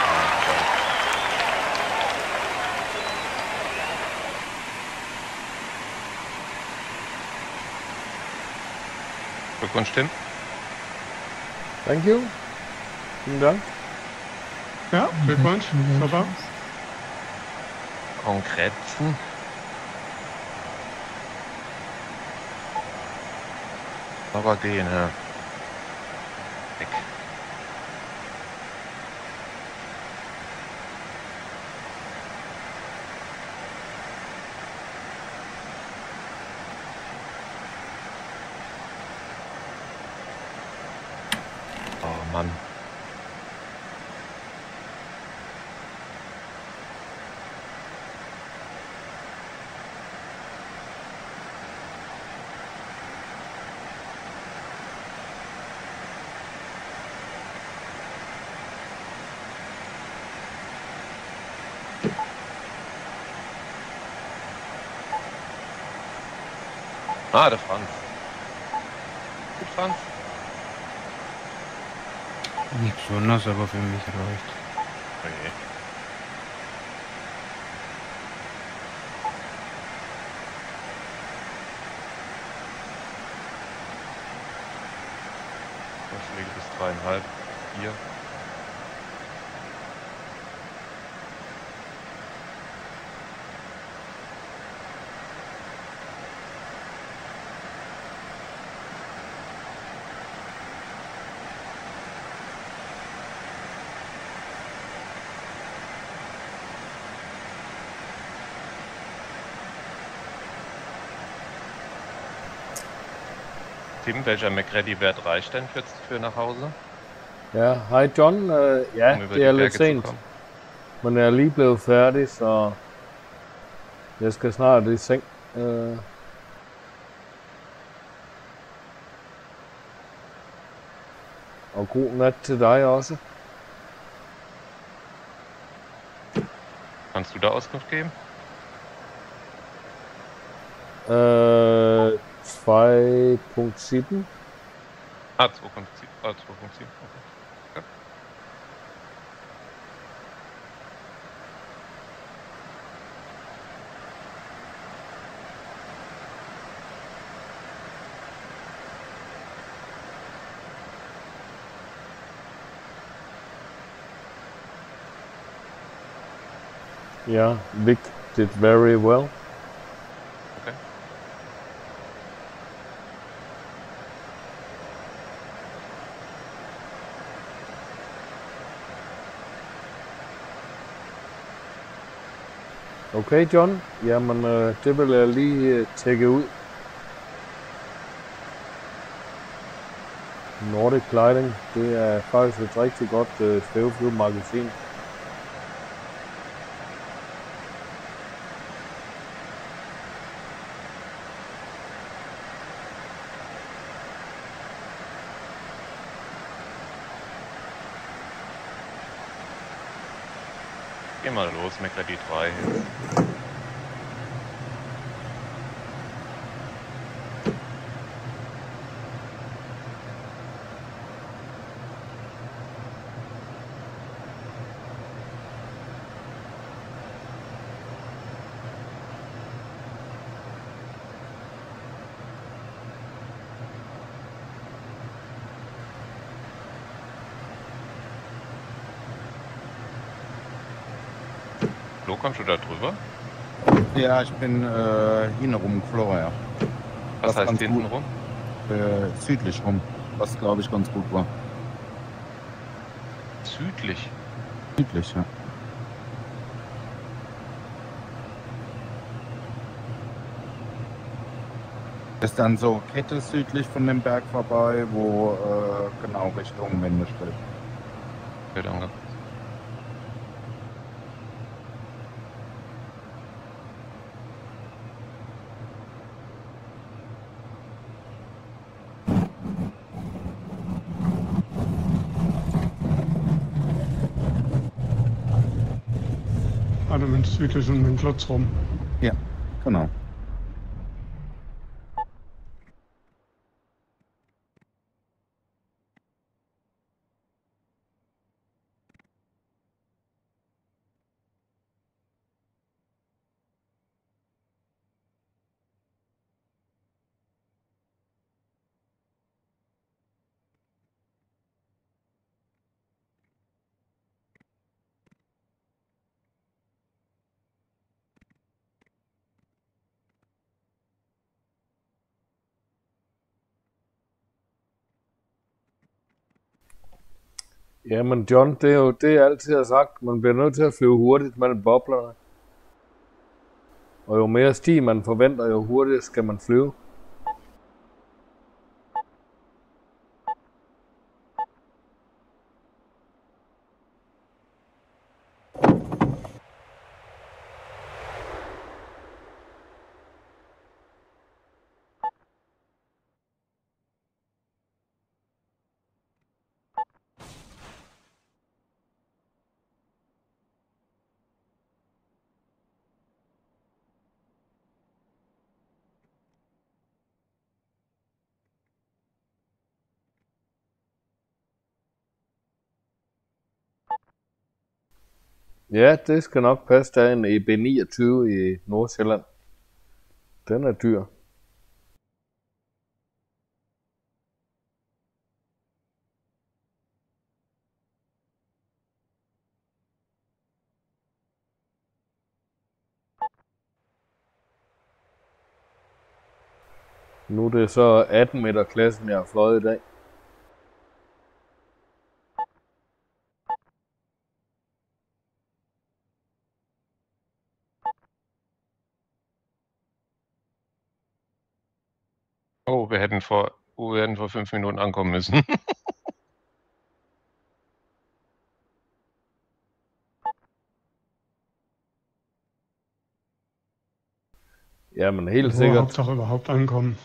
Glückwunsch, Tim.
Thank you. Vielen Dank.
Ja, Glückwunsch. Super.
Konkretzen. Aber gehen, ja. Weg. Oh Mann. Ah, der Franz. Gut, Franz.
Nichts Besonderes, aber für mich reicht.
Okay. Vorschläge bis dreieinhalb, vier. Tim, welcher McReady-Wert reicht denn für, für nach Hause?
Ja, hej John. Øh, ja,
Um über
det er
die
lidt
Berge zu
sent,
kommen?
men jeg er lige blevet færdig, så jeg skal snart i seng. Øh, og god nat til dig også.
Kannst du da Auskunft geben?
Øh, zwei Punkt sieben.
Ah, zwei Punkt sieben. Ah, zwei Punkt sieben. Okay.
Ja, Vic did very well.
Okay.
Okay, John. Jamen, øh, det vil jeg lige øh, tjekke ud. Nordic Gliding, det er faktisk et rigtig godt øh, svæveflyvemagasin.
Geh mal los, McReady drei. Flo, kommst du da drüber?
Ja, ich bin äh, hintenrum geflogen, ja.
Was,
Was
heißt
ganz
hinten
gut.
rum?
Äh, südlich rum. Was, glaube ich, ganz gut war.
Südlich.
Südlich, ja. Ist dann so Kette südlich von dem Berg vorbei, wo äh, genau Richtung Wendestrich.
Ja, danke.
Also mit südlich um den Klotz rum.
Ja, genau.
Jamen John, det er jo det, jeg altid har sagt. Man bliver nødt til at flyve hurtigt mellem boblerne. Og jo mere sti man forventer, jo hurtigere skal man flyve. Ja, det skal nok passe. Der er en E B niogtyve i Nordsjælland. Den er dyr. Nu er det så atten meter klassen, jeg har fløjet i dag.
Oh, wir hätten vor, oh, wir hätten vor fünf Minuten ankommen müssen.
Jamen helt
Nur
sikkert.
Hauptsache überhaupt ankommen.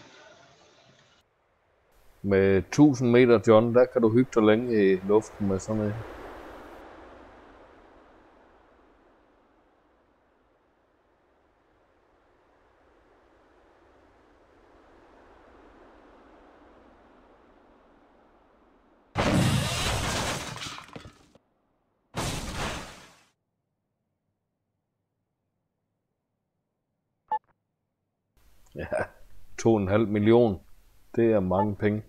Med tusind meter, John, der kan du hygge dig længe i luften med sådan en. Ja, to og en halv million. Det er mange penge.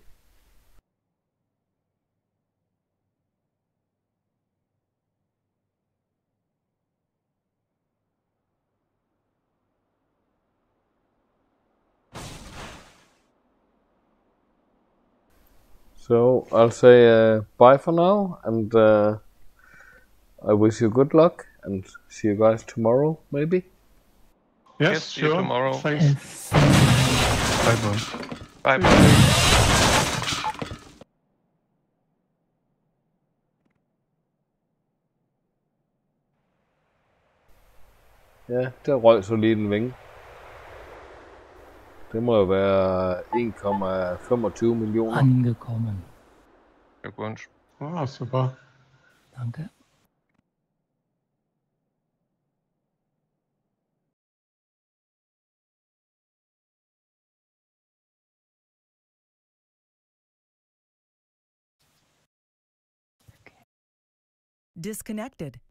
So I'll say uh, bye for now, and uh, I wish you good luck, and see you guys tomorrow, maybe.
Yes,
Yes, see you
sure.
tomorrow.
Thanks.
Bye bye.
Bye bye.
Ja, der røg så lige den vinge. Det må jo være en komma femogtyve millioner.
Angekommen.
Glückwunsch.
Ah, super.
Danke. Disconnected.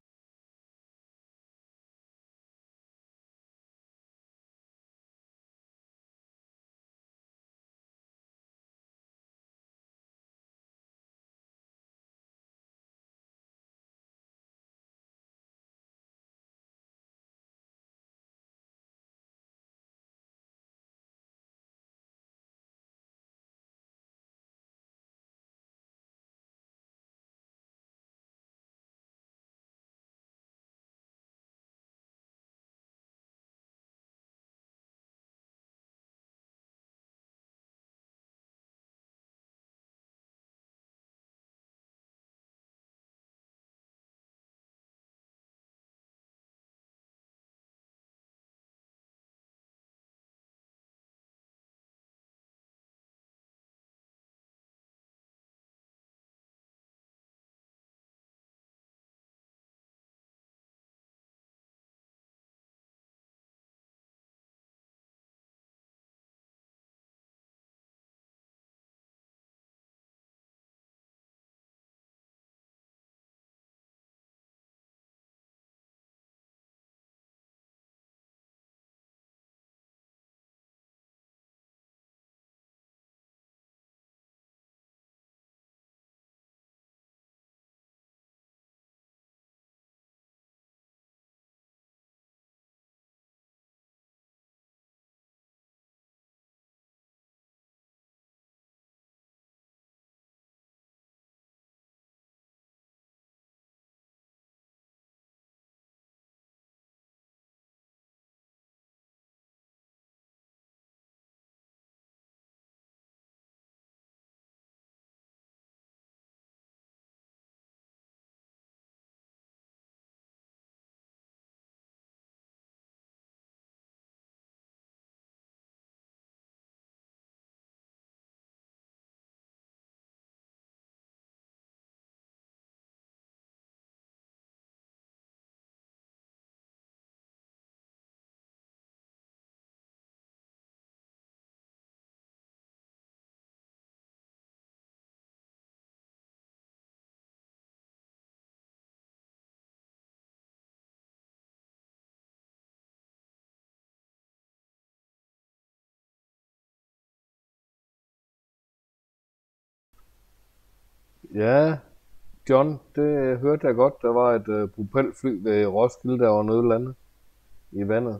Ja, John, det hørte jeg godt. Der var et uh, propelfly ved Roskilde, der var nødlandet i vandet.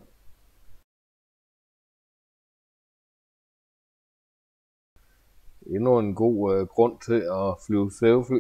Endnu en god uh, grund til at flyve svævefly.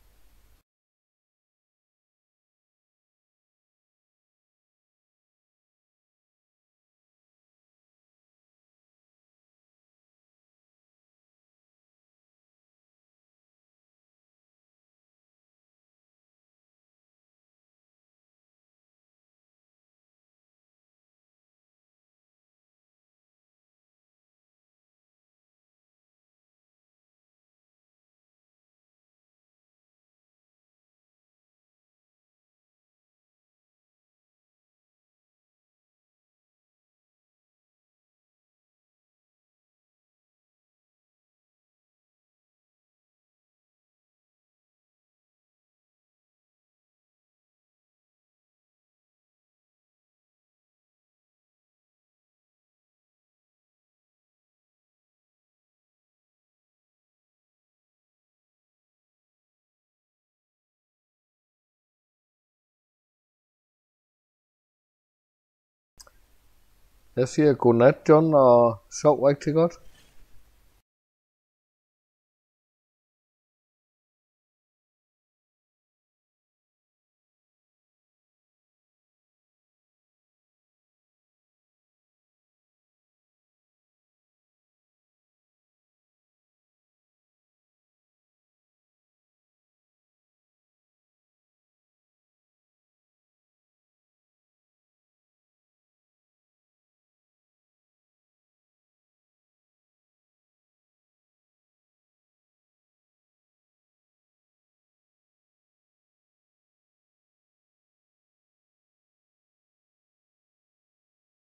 Jeg siger godnat, John, og sov rigtig godt.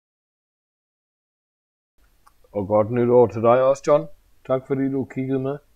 Og godt nytår til dig også, John. Tak fordi du kiggede med.